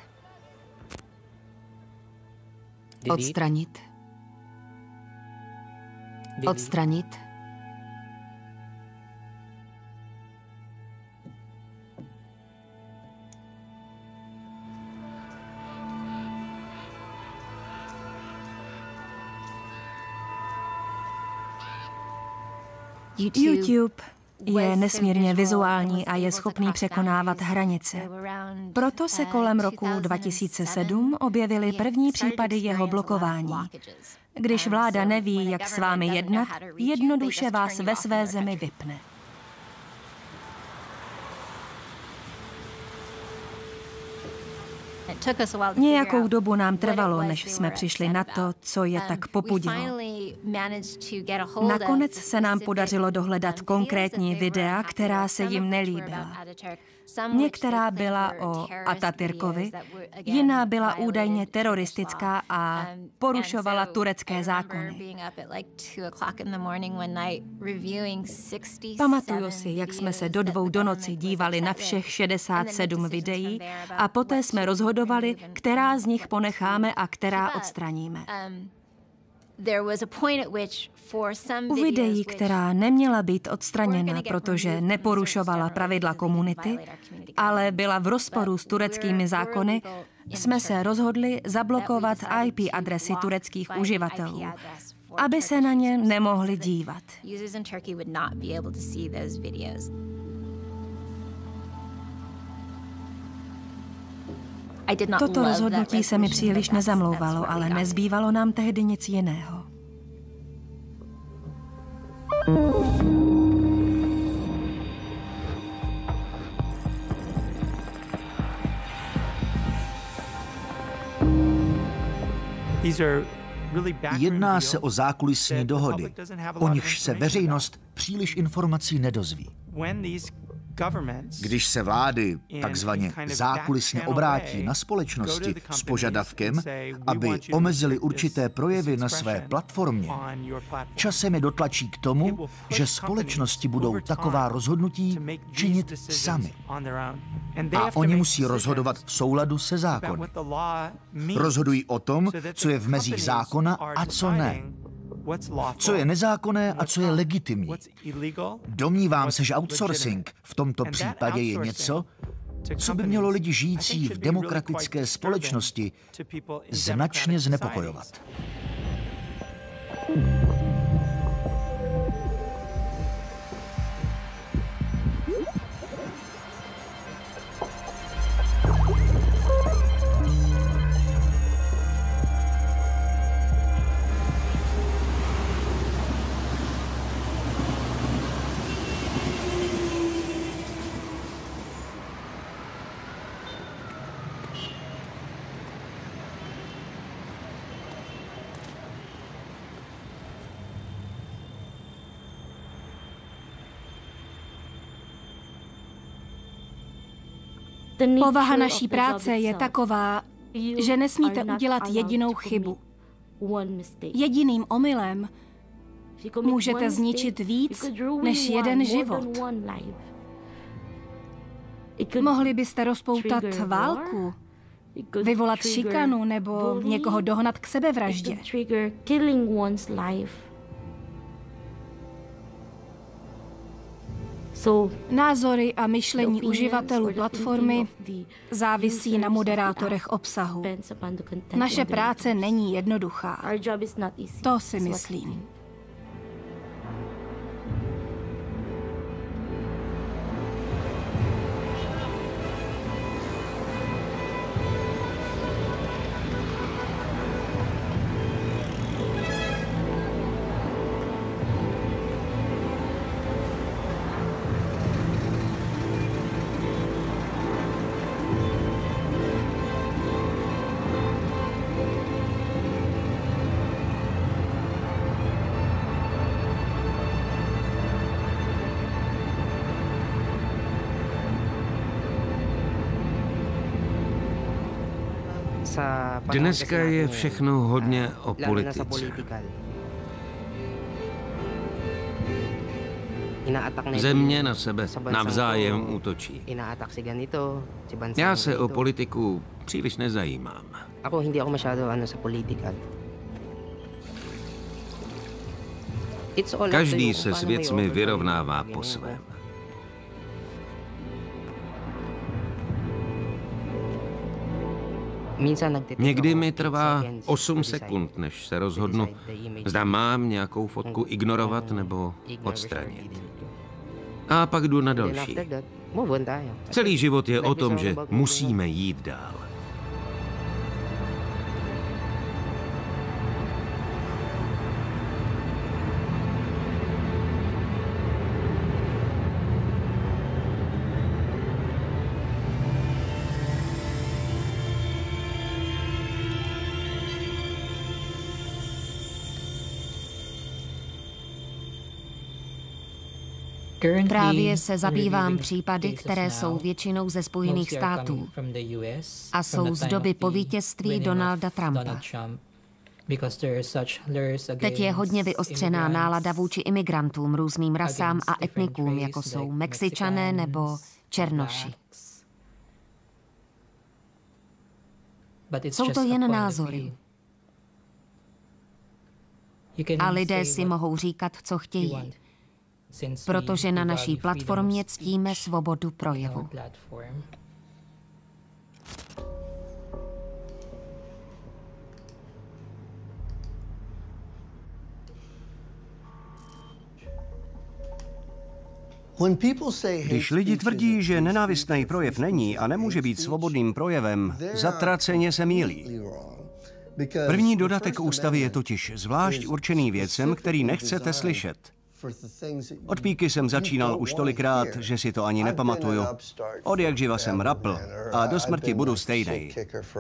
Odstranit. Odstranit. YouTube je nesmírně vizuální a je schopný překonávat hranice. Proto se kolem roku dva tisíce sedm objevily první případy jeho blokování. Když vláda neví, jak s vámi jednat, jednoduše vás ve své zemi vypne. Nějakou dobu nám trvalo, než jsme přišli na to, co je tak popudilo. Nakonec se nám podařilo dohledat konkrétní videa, která se jim nelíbila. Některá byla o Atatürkovi, jiná byla údajně teroristická a porušovala turecké zákony. Pamatuju si, jak jsme se do dvou do noci dívali na všech šedesát sedm videí a poté jsme rozhodovali, která z nich ponecháme a která odstraníme. U videí, která neměla být odstraněna, protože neporušovala pravidla komunity, ale byla v rozporu s tureckými zákony, jsme se rozhodli zablokovat í pé adresy tureckých uživatelů, aby se na ně nemohli dívat. Toto rozhodnutí se mi příliš nezamlouvalo, ale nezbývalo nám tehdy nic jiného. Jedná se o zákulisní dohody, o nichž se veřejnost příliš informací nedozví. Když se vlády takzvaně zákulisně obrátí na společnosti s požadavkem, aby omezili určité projevy na své platformě, časem je dotlačí k tomu, že společnosti budou taková rozhodnutí činit sami. A oni musí rozhodovat v souladu se zákony. Rozhodují o tom, co je v mezích zákona a co ne. Co je nezákonné a co je legitimní. Domnívám se, že outsourcing v tomto případě je něco, co by mělo lidi žijící v demokratické společnosti značně znepokojovat. Povaha naší práce je taková, že nesmíte udělat jedinou chybu. Jediným omylem můžete zničit víc než jeden život. Mohli byste rozpoutat válku, vyvolat šikanu nebo někoho dohnat k sebevraždě. Názory a myšlení uživatelů platformy závisí na moderátorech obsahu. Naše práce není jednoduchá. To si myslím. Dneska je všechno hodně o politice. Země na sebe navzájem útočí. Já se o politiku příliš nezajímám. Každý se s věcmi vyrovnává po svém. Někdy mi trvá osm sekund, než se rozhodnu, zda mám nějakou fotku ignorovat nebo odstranit. A pak jdu na další. Celý život je o tom, že musíme jít dál. Právě se zabývám případy, které jsou většinou ze Spojených států a jsou z doby po vítězství Donalda Trumpa. Teď je hodně vyostřená nálada vůči imigrantům, různým rasám a etnikům, jako jsou Mexičané nebo Černoši. Jsou to jen názory. A lidé si mohou říkat, co chtějí. Protože na naší platformě ctíme svobodu projevu. Když lidi tvrdí, že nenávistný projev není a nemůže být svobodným projevem, zatraceně se mýlí. První dodatek ústavy je totiž zvlášť určený věcem, který nechcete slyšet. Od píky jsem začínal už tolikrát, že si to ani nepamatuju. Od jak živa jsem rapl a do smrti budu stejnej.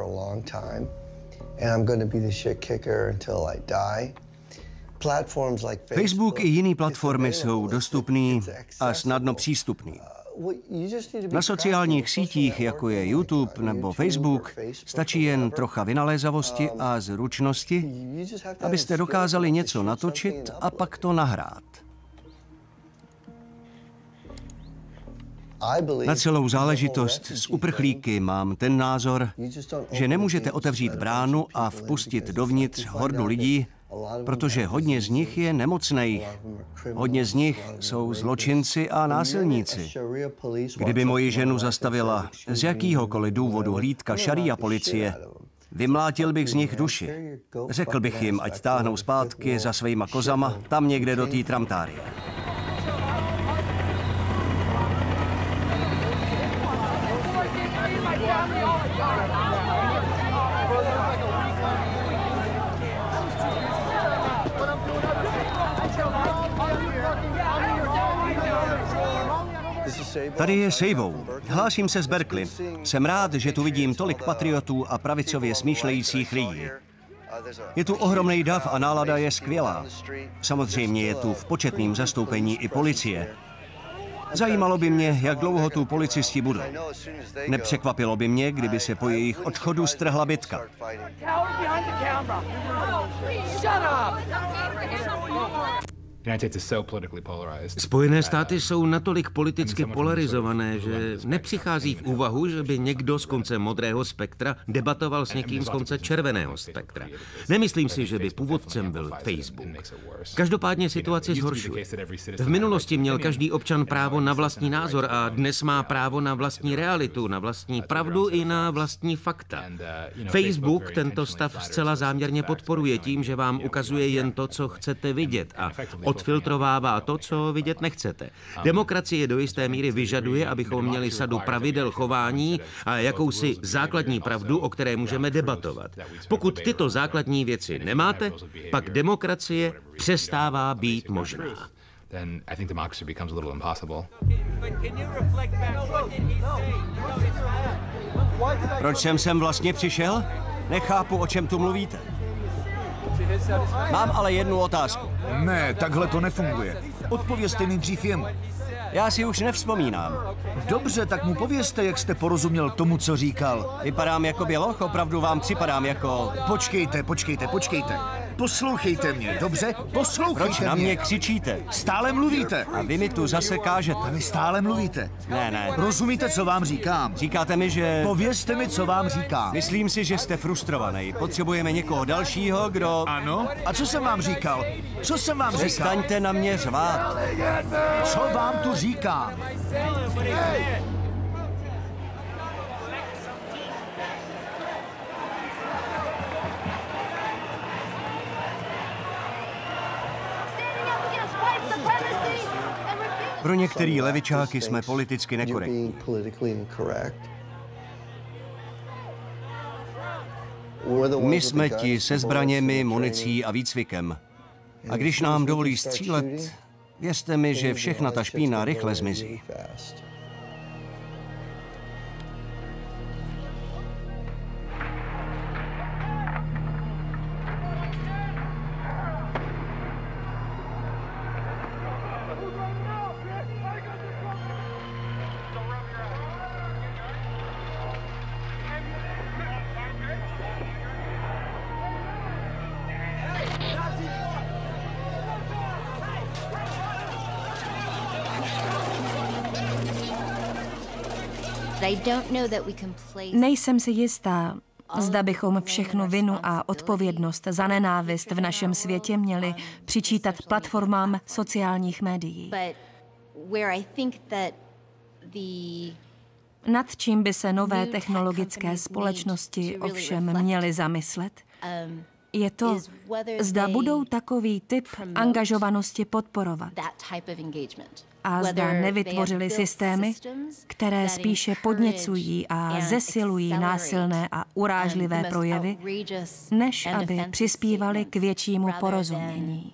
Facebook i jiné platformy jsou dostupný a snadno přístupný. Na sociálních sítích, jako je YouTube nebo Facebook, stačí jen trocha vynalézavosti a zručnosti, abyste dokázali něco natočit a pak to nahrát. Na celou záležitost s uprchlíky mám ten názor, že nemůžete otevřít bránu a vpustit dovnitř hordu lidí, protože hodně z nich je nemocných. Hodně z nich jsou zločinci a násilníci. Kdyby moji ženu zastavila z jakýhokoliv důvodu hlídka šaría policie, vymlátil bych z nich duši. Řekl bych jim, ať táhnou zpátky za svýma kozama, tam někde do té tramtárie. Tady je Sejbou. Hlásím se z Berkeley. Jsem rád, že tu vidím tolik patriotů a pravicově smýšlejících lidí. Je tu ohromný dav a nálada je skvělá. Samozřejmě je tu v početném zastoupení i policie. Zajímalo by mě, jak dlouho tu policisti budou. Nepřekvapilo by mě, kdyby se po jejich odchodu strhla bitka. Spojené státy jsou natolik politicky polarizované, že nepřichází v úvahu, že by někdo z konce modrého spektra debatoval s někým z konce červeného spektra. Nemyslím si, že by původcem byl Facebook. Každopádně situaci zhoršuje. V minulosti měl každý občan právo na vlastní názor a dnes má právo na vlastní realitu, na vlastní pravdu i na vlastní fakta. Facebook tento stav zcela záměrně podporuje tím, že vám ukazuje jen to, co chcete vidět a odfiltrovává to, co vidět nechcete. Demokracie do jisté míry vyžaduje, abychom měli sadu pravidel chování a jakousi základní pravdu, o které můžeme debatovat. Pokud tyto základní věci nemáte, pak demokracie přestává být možná. Proč jsem sem vlastně přišel? Nechápu, o čem tu mluvíte. Mám ale jednu otázku. Ne, takhle to nefunguje. Odpovězte nejdřív jemu. Já si už nevzpomínám. Dobře, tak mu povězte, jak jste porozuměl tomu, co říkal. Vypadám jako běloch, opravdu vám připadám jako... Počkejte, počkejte, počkejte. Poslouchejte mě, dobře? Poslouchejte Proč na mě. mě křičíte? Stále mluvíte. A vy mi tu zase kážete. Vy stále mluvíte. Ne, ne. Rozumíte, co vám říkám? Říkáte mi, že... Povězte mi, co vám říkám. Myslím si, že jste frustrovaný. Potřebujeme někoho dalšího, kdo... Ano? A co jsem vám říkal? Co jsem vám říkal? Přestaňte na mě řvát. Co vám tu říkám? Pro některý levičáky jsme politicky nekorektní. My jsme ti se zbraněmi, municí a výcvikem. A když nám dovolí střílet, věřte mi, že všechna ta špína rychle zmizí. Nejsem si jistá, zda bychom všechnu vinu a odpovědnost za nenávist v našem světě měli přičítat platformám sociálních médií. Nad čím by se nové technologické společnosti ovšem měly zamyslet, je to, zda budou takový typ angažovanosti podporovat. A zda nevytvořili systémy, které spíše podněcují a zesilují násilné a urážlivé projevy, než aby přispívali k většímu porozumění.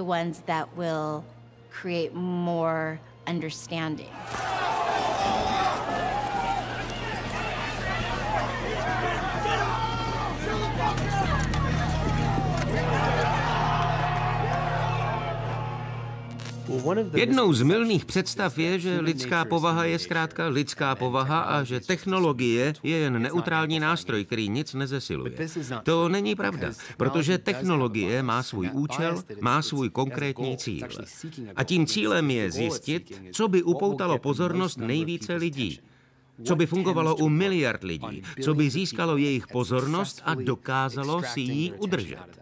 Jednou z mylných představ je, že lidská povaha je zkrátka lidská povaha a že technologie je jen neutrální nástroj, který nic nezesiluje. To není pravda, protože technologie má svůj účel, má svůj konkrétní cíl. A tím cílem je zjistit, co by upoutalo pozornost nejvíce lidí. Co by fungovalo u miliard lidí, co by získalo jejich pozornost a dokázalo si ji udržet.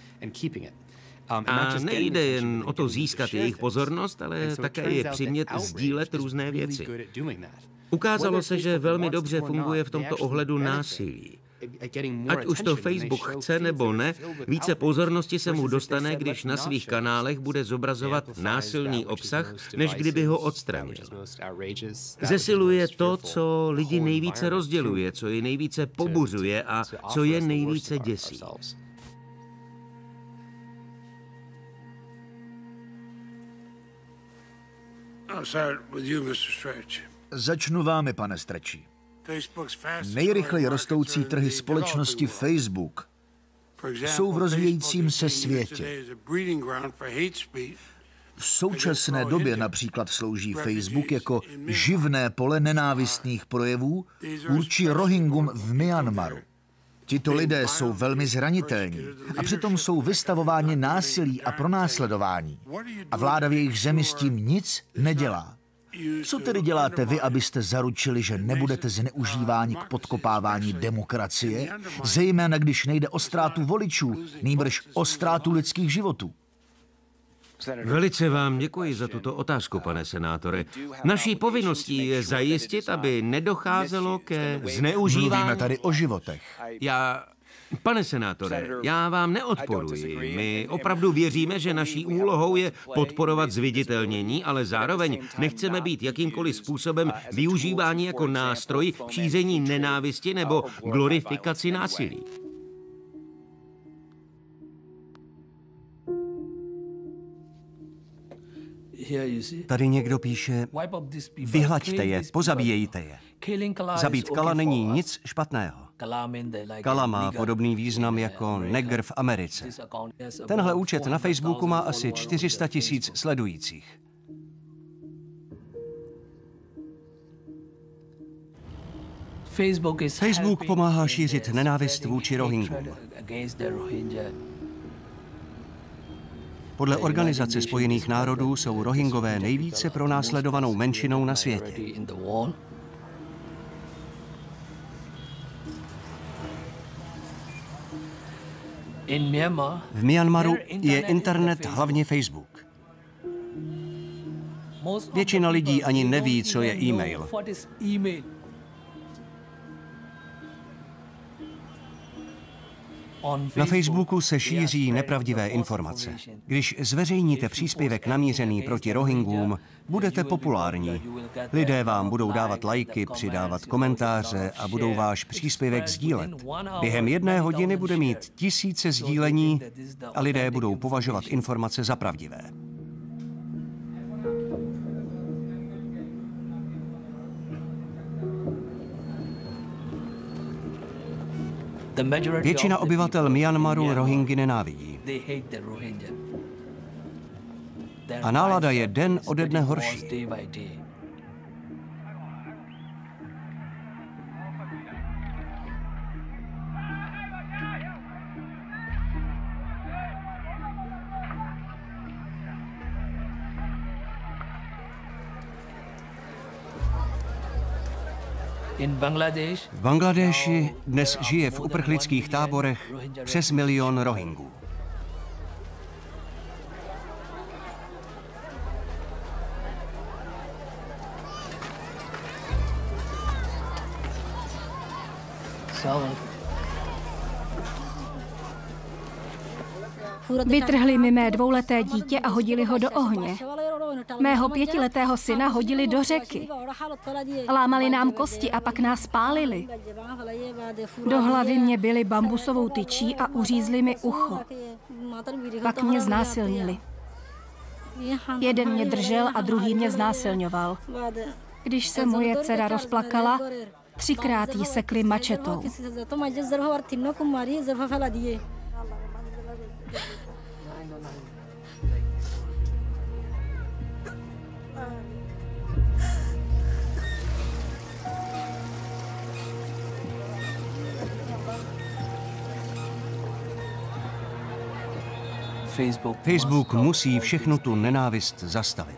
A nejde jen o to získat jejich pozornost, ale také je přimět sdílet různé věci. Ukázalo se, že velmi dobře funguje v tomto ohledu násilí. Ať už to Facebook chce nebo ne, více pozornosti se mu dostane, když na svých kanálech bude zobrazovat násilný obsah, než kdyby ho odstranil. Zesiluje to, co lidi nejvíce rozděluje, co je nejvíce pobuřuje a co je nejvíce děsí. Začnu vámi, pane Stretchi. Nejrychleji rostoucí trhy společnosti Facebook jsou v rozvíjejícím se světě. V současné době například slouží Facebook jako živné pole nenávistných projevů vůči Rohingům v Myanmaru. Tito lidé jsou velmi zranitelní a přitom jsou vystavováni násilí a pronásledování. A vláda v jejich zemi s tím nic nedělá. Co tedy děláte vy, abyste zaručili, že nebudete zneužíváni k podkopávání demokracie, zejména když nejde o ztrátu voličů, nýbrž o ztrátu lidských životů? Velice vám děkuji za tuto otázku, pane senátore. Naší povinností je zajistit, aby nedocházelo ke zneužívání... Mluvíme tady o životech. Já... Pane senátore, já vám neodporuji. My opravdu věříme, že naší úlohou je podporovat zviditelnění, ale zároveň nechceme být jakýmkoliv způsobem využívání jako nástroj k šíření nenávisti nebo glorifikaci násilí. Tady někdo píše, vyhlaďte je, pozabíjejte je. Zabít Kala není nic špatného. Kala má podobný význam jako negr v Americe. Tenhle účet na Facebooku má asi čtyři sta tisíc sledujících. Facebook pomáhá šířit nenávist vůči Rohingům. Podle Organizace spojených národů jsou Rohingové nejvíce pronásledovanou menšinou na světě. V Myanmaru je internet hlavně Facebook. Většina lidí ani neví, co je e-mail. Na Facebooku se šíří nepravdivé informace. Když zveřejníte příspěvek namířený proti Rohingům, budete populární. Lidé vám budou dávat lajky, přidávat komentáře a budou váš příspěvek sdílet. Během jedné hodiny bude mít tisíce sdílení a lidé budou považovat informace za pravdivé. Většina obyvatel Myanmaru Rohingy nenávidí. A nálada je den ode dne horší. V Bangladéši dnes žije v uprchlických táborech přes milion Rohingů. Vytrhli mi mé dvouleté dítě a hodili ho do ohně. Mého pětiletého syna hodili do řeky. Lámali nám kosti a pak nás pálili. Do hlavy mě byli bambusovou tyčí a uřízli mi ucho. Pak mě znásilnili. Jeden mě držel a druhý mě znásilňoval. Když se moje dcera rozplakala, třikrát jí sekli mačetou. Facebook musí všechnu tu nenávist zastavit.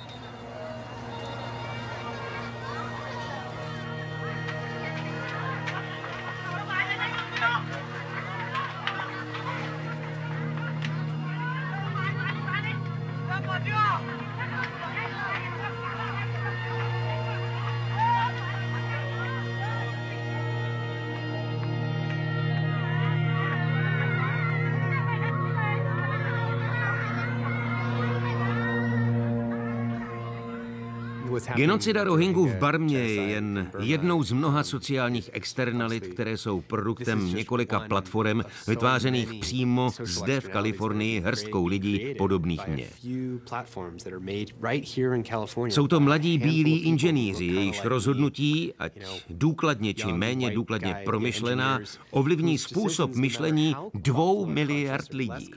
Genocida Rohingů v Barmě je jen jednou z mnoha sociálních externalit, které jsou produktem několika platform vytvářených přímo zde v Kalifornii hrstkou lidí podobných mně. Jsou to mladí bílí inženýři, jejichž rozhodnutí, ať důkladně či méně důkladně promyšlená, ovlivní způsob myšlení dvou miliard lidí.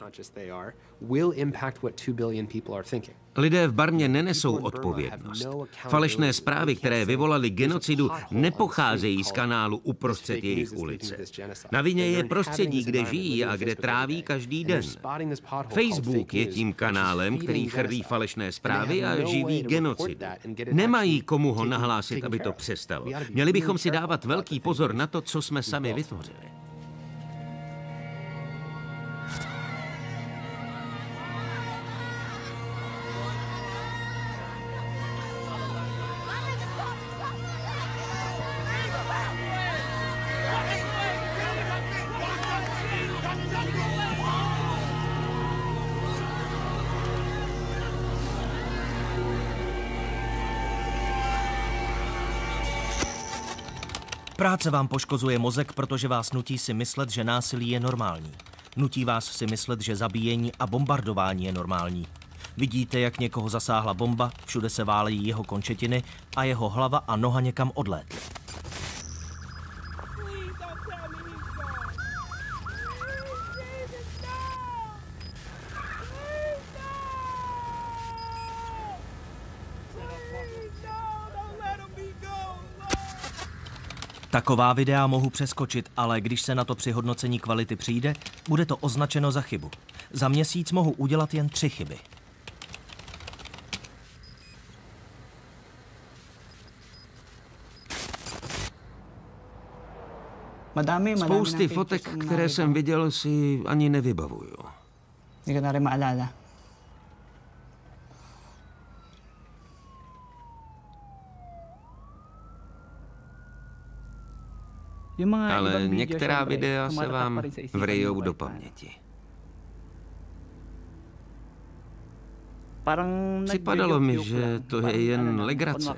Lidé v Barmě nenesou odpovědnost. Falešné zprávy, které vyvolaly genocidu, nepocházejí z kanálu uprostřed jejich ulice. Na vině je prostředí, kde žijí a kde tráví každý den. Facebook je tím kanálem, který chrlí falešné zprávy a živí genocidu. Nemají komu ho nahlásit, aby to přestalo. Měli bychom si dávat velký pozor na to, co jsme sami vytvořili. Práce vám poškozuje mozek, protože vás nutí si myslet, že násilí je normální. Nutí vás si myslet, že zabíjení a bombardování je normální. Vidíte, jak někoho zasáhla bomba, všude se válejí jeho končetiny a jeho hlava a noha někam odlétly. Taková videa mohu přeskočit, ale když se na to při hodnocení kvality přijde, bude to označeno za chybu. Za měsíc mohu udělat jen tři chyby. Spousty fotek, které jsem viděl, si ani nevybavuju. Ale některá videa se vám vryjou do paměti. Připadalo mi, že to je jen legrace.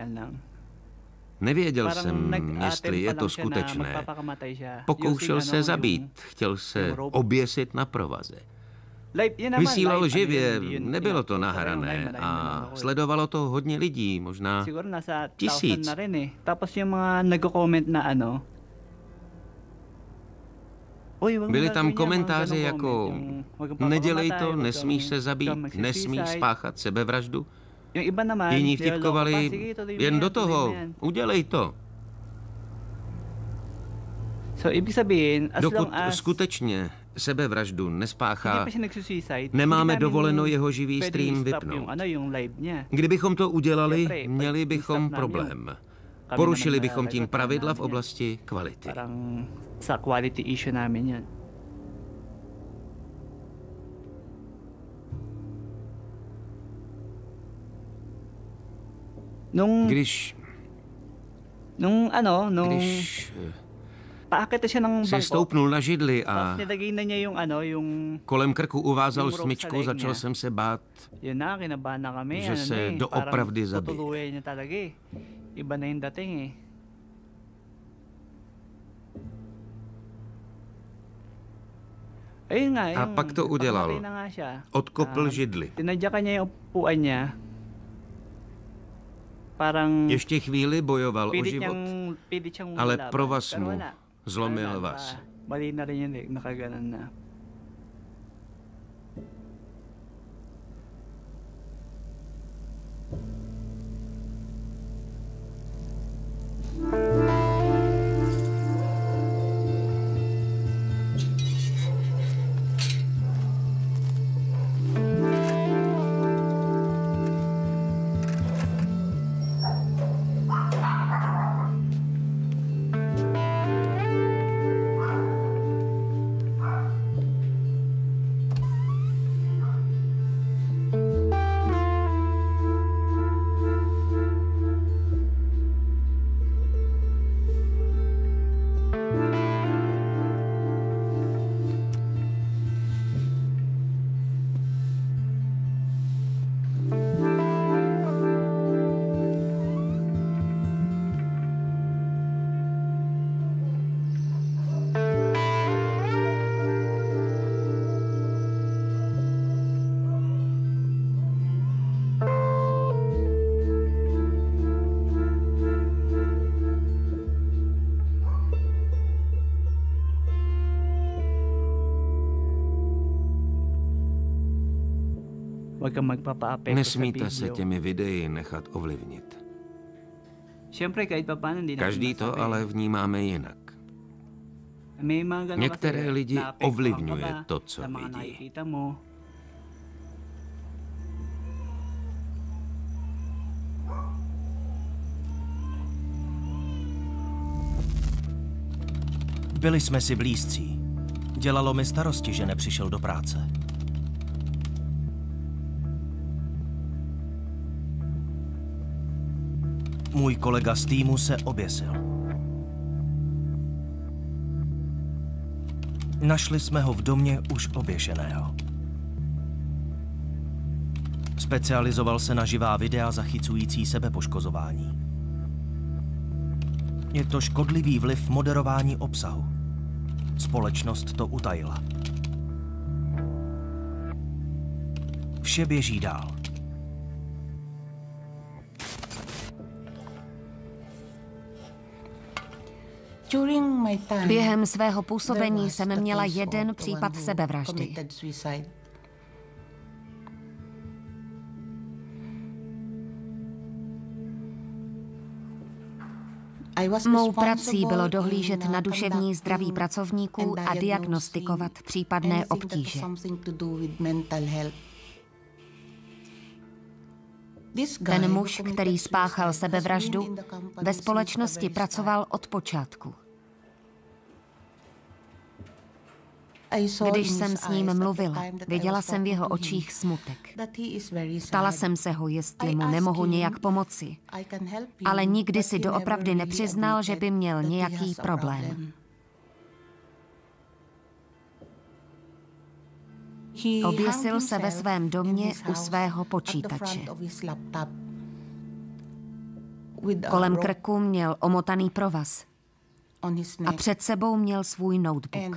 Nevěděl jsem, jestli je to skutečné. Pokoušel se zabít, chtěl se oběsit na provaze. Vysílal živě, nebylo to nahrané a sledovalo to hodně lidí, možná tisíc. Byly tam komentáře jako nedělej to, nesmíš se zabít, nesmíš spáchat sebevraždu. Jiní vtipkovali, jen do toho, udělej to. Dokud skutečně sebevraždu nespáchá, nemáme dovoleno jeho živý stream vypnout. Kdybychom to udělali, měli bychom problém. Porušili bychom tím pravidla v oblasti kvality. Když... Když... si stoupnul na židli a kolem krku uvázal smyčku, začal jsem se bát, že se doopravdy zabije. A pak to udělal. Odkopl židli. Ještě chvíli bojoval o život, ale provaz mu zlomil vaz. Nesmíte se těmi videi nechat ovlivnit. Každý to ale vnímáme jinak. Některé lidi ovlivňuje to, co vidí. Byli jsme si blízcí. Dělalo mi starosti, že nepřišel do práce. Můj kolega z týmu se oběsil. Našli jsme ho v domě už oběšeného. Specializoval se na živá videa zachycující sebepoškozování. Je to škodlivý vliv moderování obsahu. Společnost to utajila. Vše běží dál. Během svého působení jsem měla jeden případ sebevraždy. Mou prací bylo dohlížet na duševní zdraví pracovníků a diagnostikovat případné obtíže. Ten muž, který spáchal sebevraždu, ve společnosti pracoval od počátku. Když jsem s ním mluvila, viděla jsem v jeho očích smutek. Ptala jsem se ho, jestli mu nemohu nějak pomoci, ale nikdy si doopravdy nepřiznal, že by měl nějaký problém. Oběsil se ve svém domě u svého počítače. Kolem krku měl omotaný provaz a před sebou měl svůj notebook.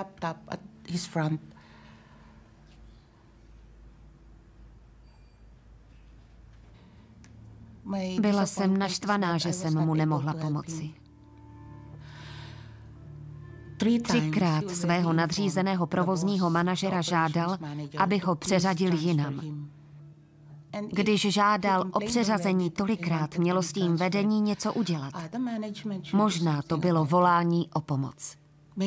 Byla jsem naštvaná, že jsem mu nemohla pomoci. Třikrát svého nadřízeného provozního manažera žádal, aby ho přeřadil jinam. Když žádal o přeřazení tolikrát, mělo s tím vedení něco udělat. Možná to bylo volání o pomoc.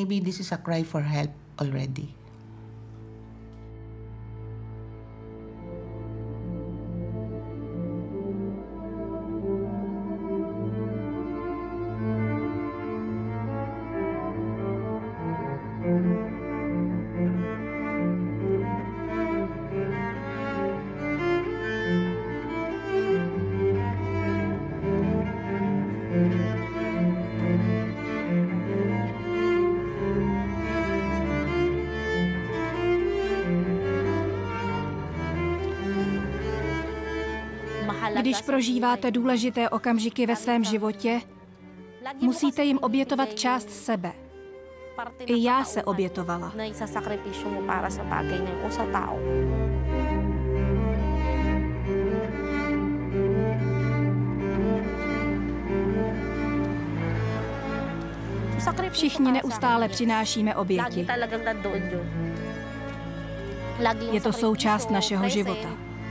Když prožíváte důležité okamžiky ve svém životě, musíte jim obětovat část sebe. I já se obětovala. Všichni neustále přinášíme oběti. Je to součást našeho života.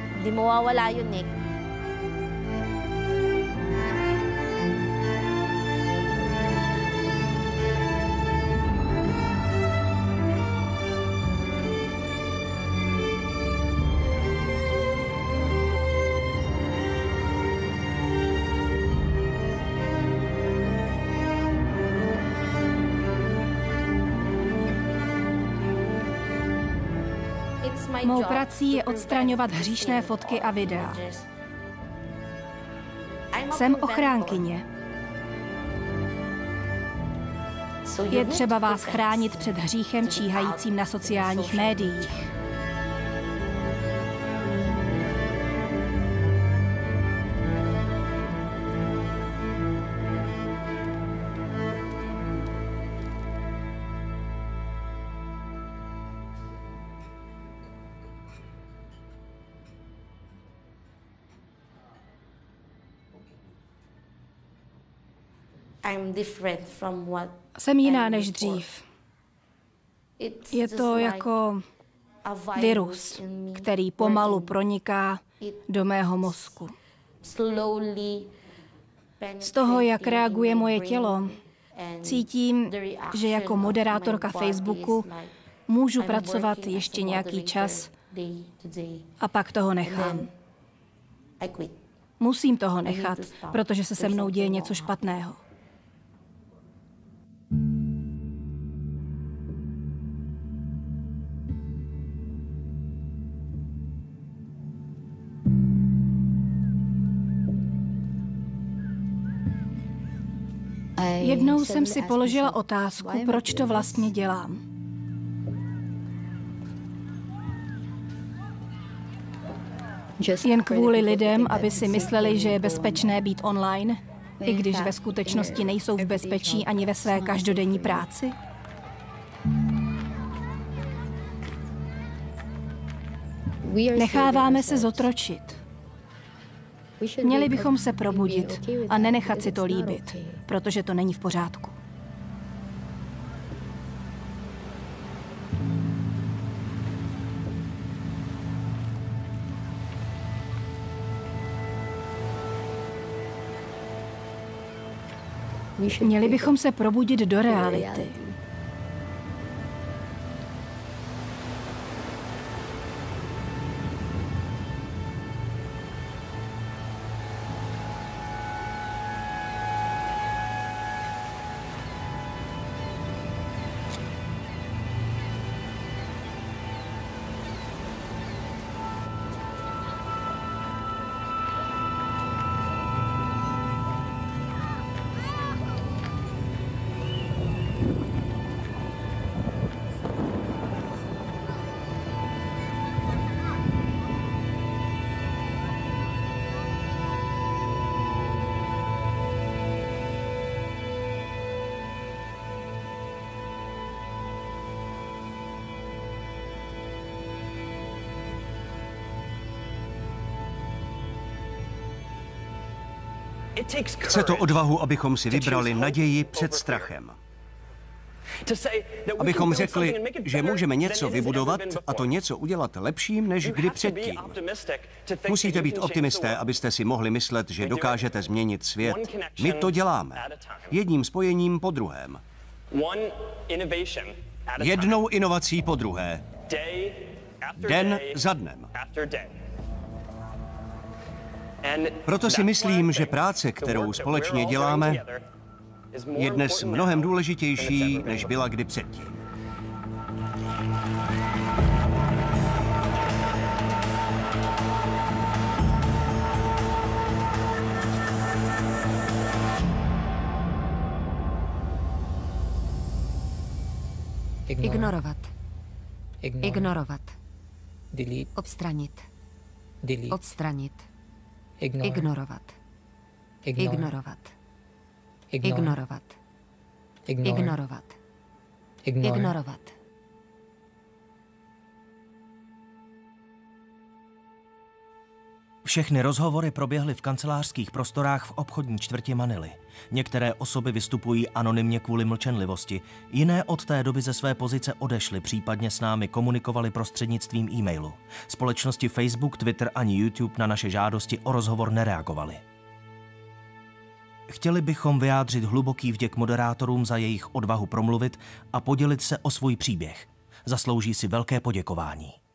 Mou prací je odstraňovat hříšné fotky a videa. Jsem ochránkyně. Je třeba vás chránit před hříchem číhajícím na sociálních médiích. Jsem jiná než dřív. Je to jako virus, který pomalu proniká do mého mozku. Z toho, jak reaguje moje tělo, cítím, že jako moderátorka Facebooku můžu pracovat ještě nějaký čas a pak toho nechám. Musím toho nechat, protože se se mnou děje něco špatného. Jednou jsem si položila otázku, proč to vlastně dělám. Jen kvůli lidem, aby si mysleli, že je bezpečné být online, i když ve skutečnosti nejsou v bezpečí ani ve své každodenní práci? Necháváme se zotročit. Měli bychom se probudit a nenechat si to líbit, protože to není v pořádku. Měli bychom se probudit do reality. Chce to odvahu, abychom si vybrali naději před strachem. Abychom řekli, že můžeme něco vybudovat a to něco udělat lepším, než kdy předtím. Musíte být optimisté, abyste si mohli myslet, že dokážete změnit svět. My to děláme. Jedním spojením po druhém. Jednou inovací po druhé. Den za dnem. Proto si myslím, že práce, kterou společně děláme, je dnes mnohem důležitější, než byla kdy předtím. Ignorovat. Ignorovat. Odstranit. Odstranit. Ignorovat. Ignorovat. Ignorovat. Ignorovat. Ignorovat. Všechny rozhovory proběhly v kancelářských prostorách v obchodní čtvrti Manily. Některé osoby vystupují anonymně kvůli mlčenlivosti, jiné od té doby ze své pozice odešly, případně s námi komunikovali prostřednictvím e-mailu. Společnosti Facebook, Twitter ani YouTube na naše žádosti o rozhovor nereagovaly. Chtěli bychom vyjádřit hluboký vděk moderátorům za jejich odvahu promluvit a podělit se o svůj příběh. Zaslouží si velké poděkování.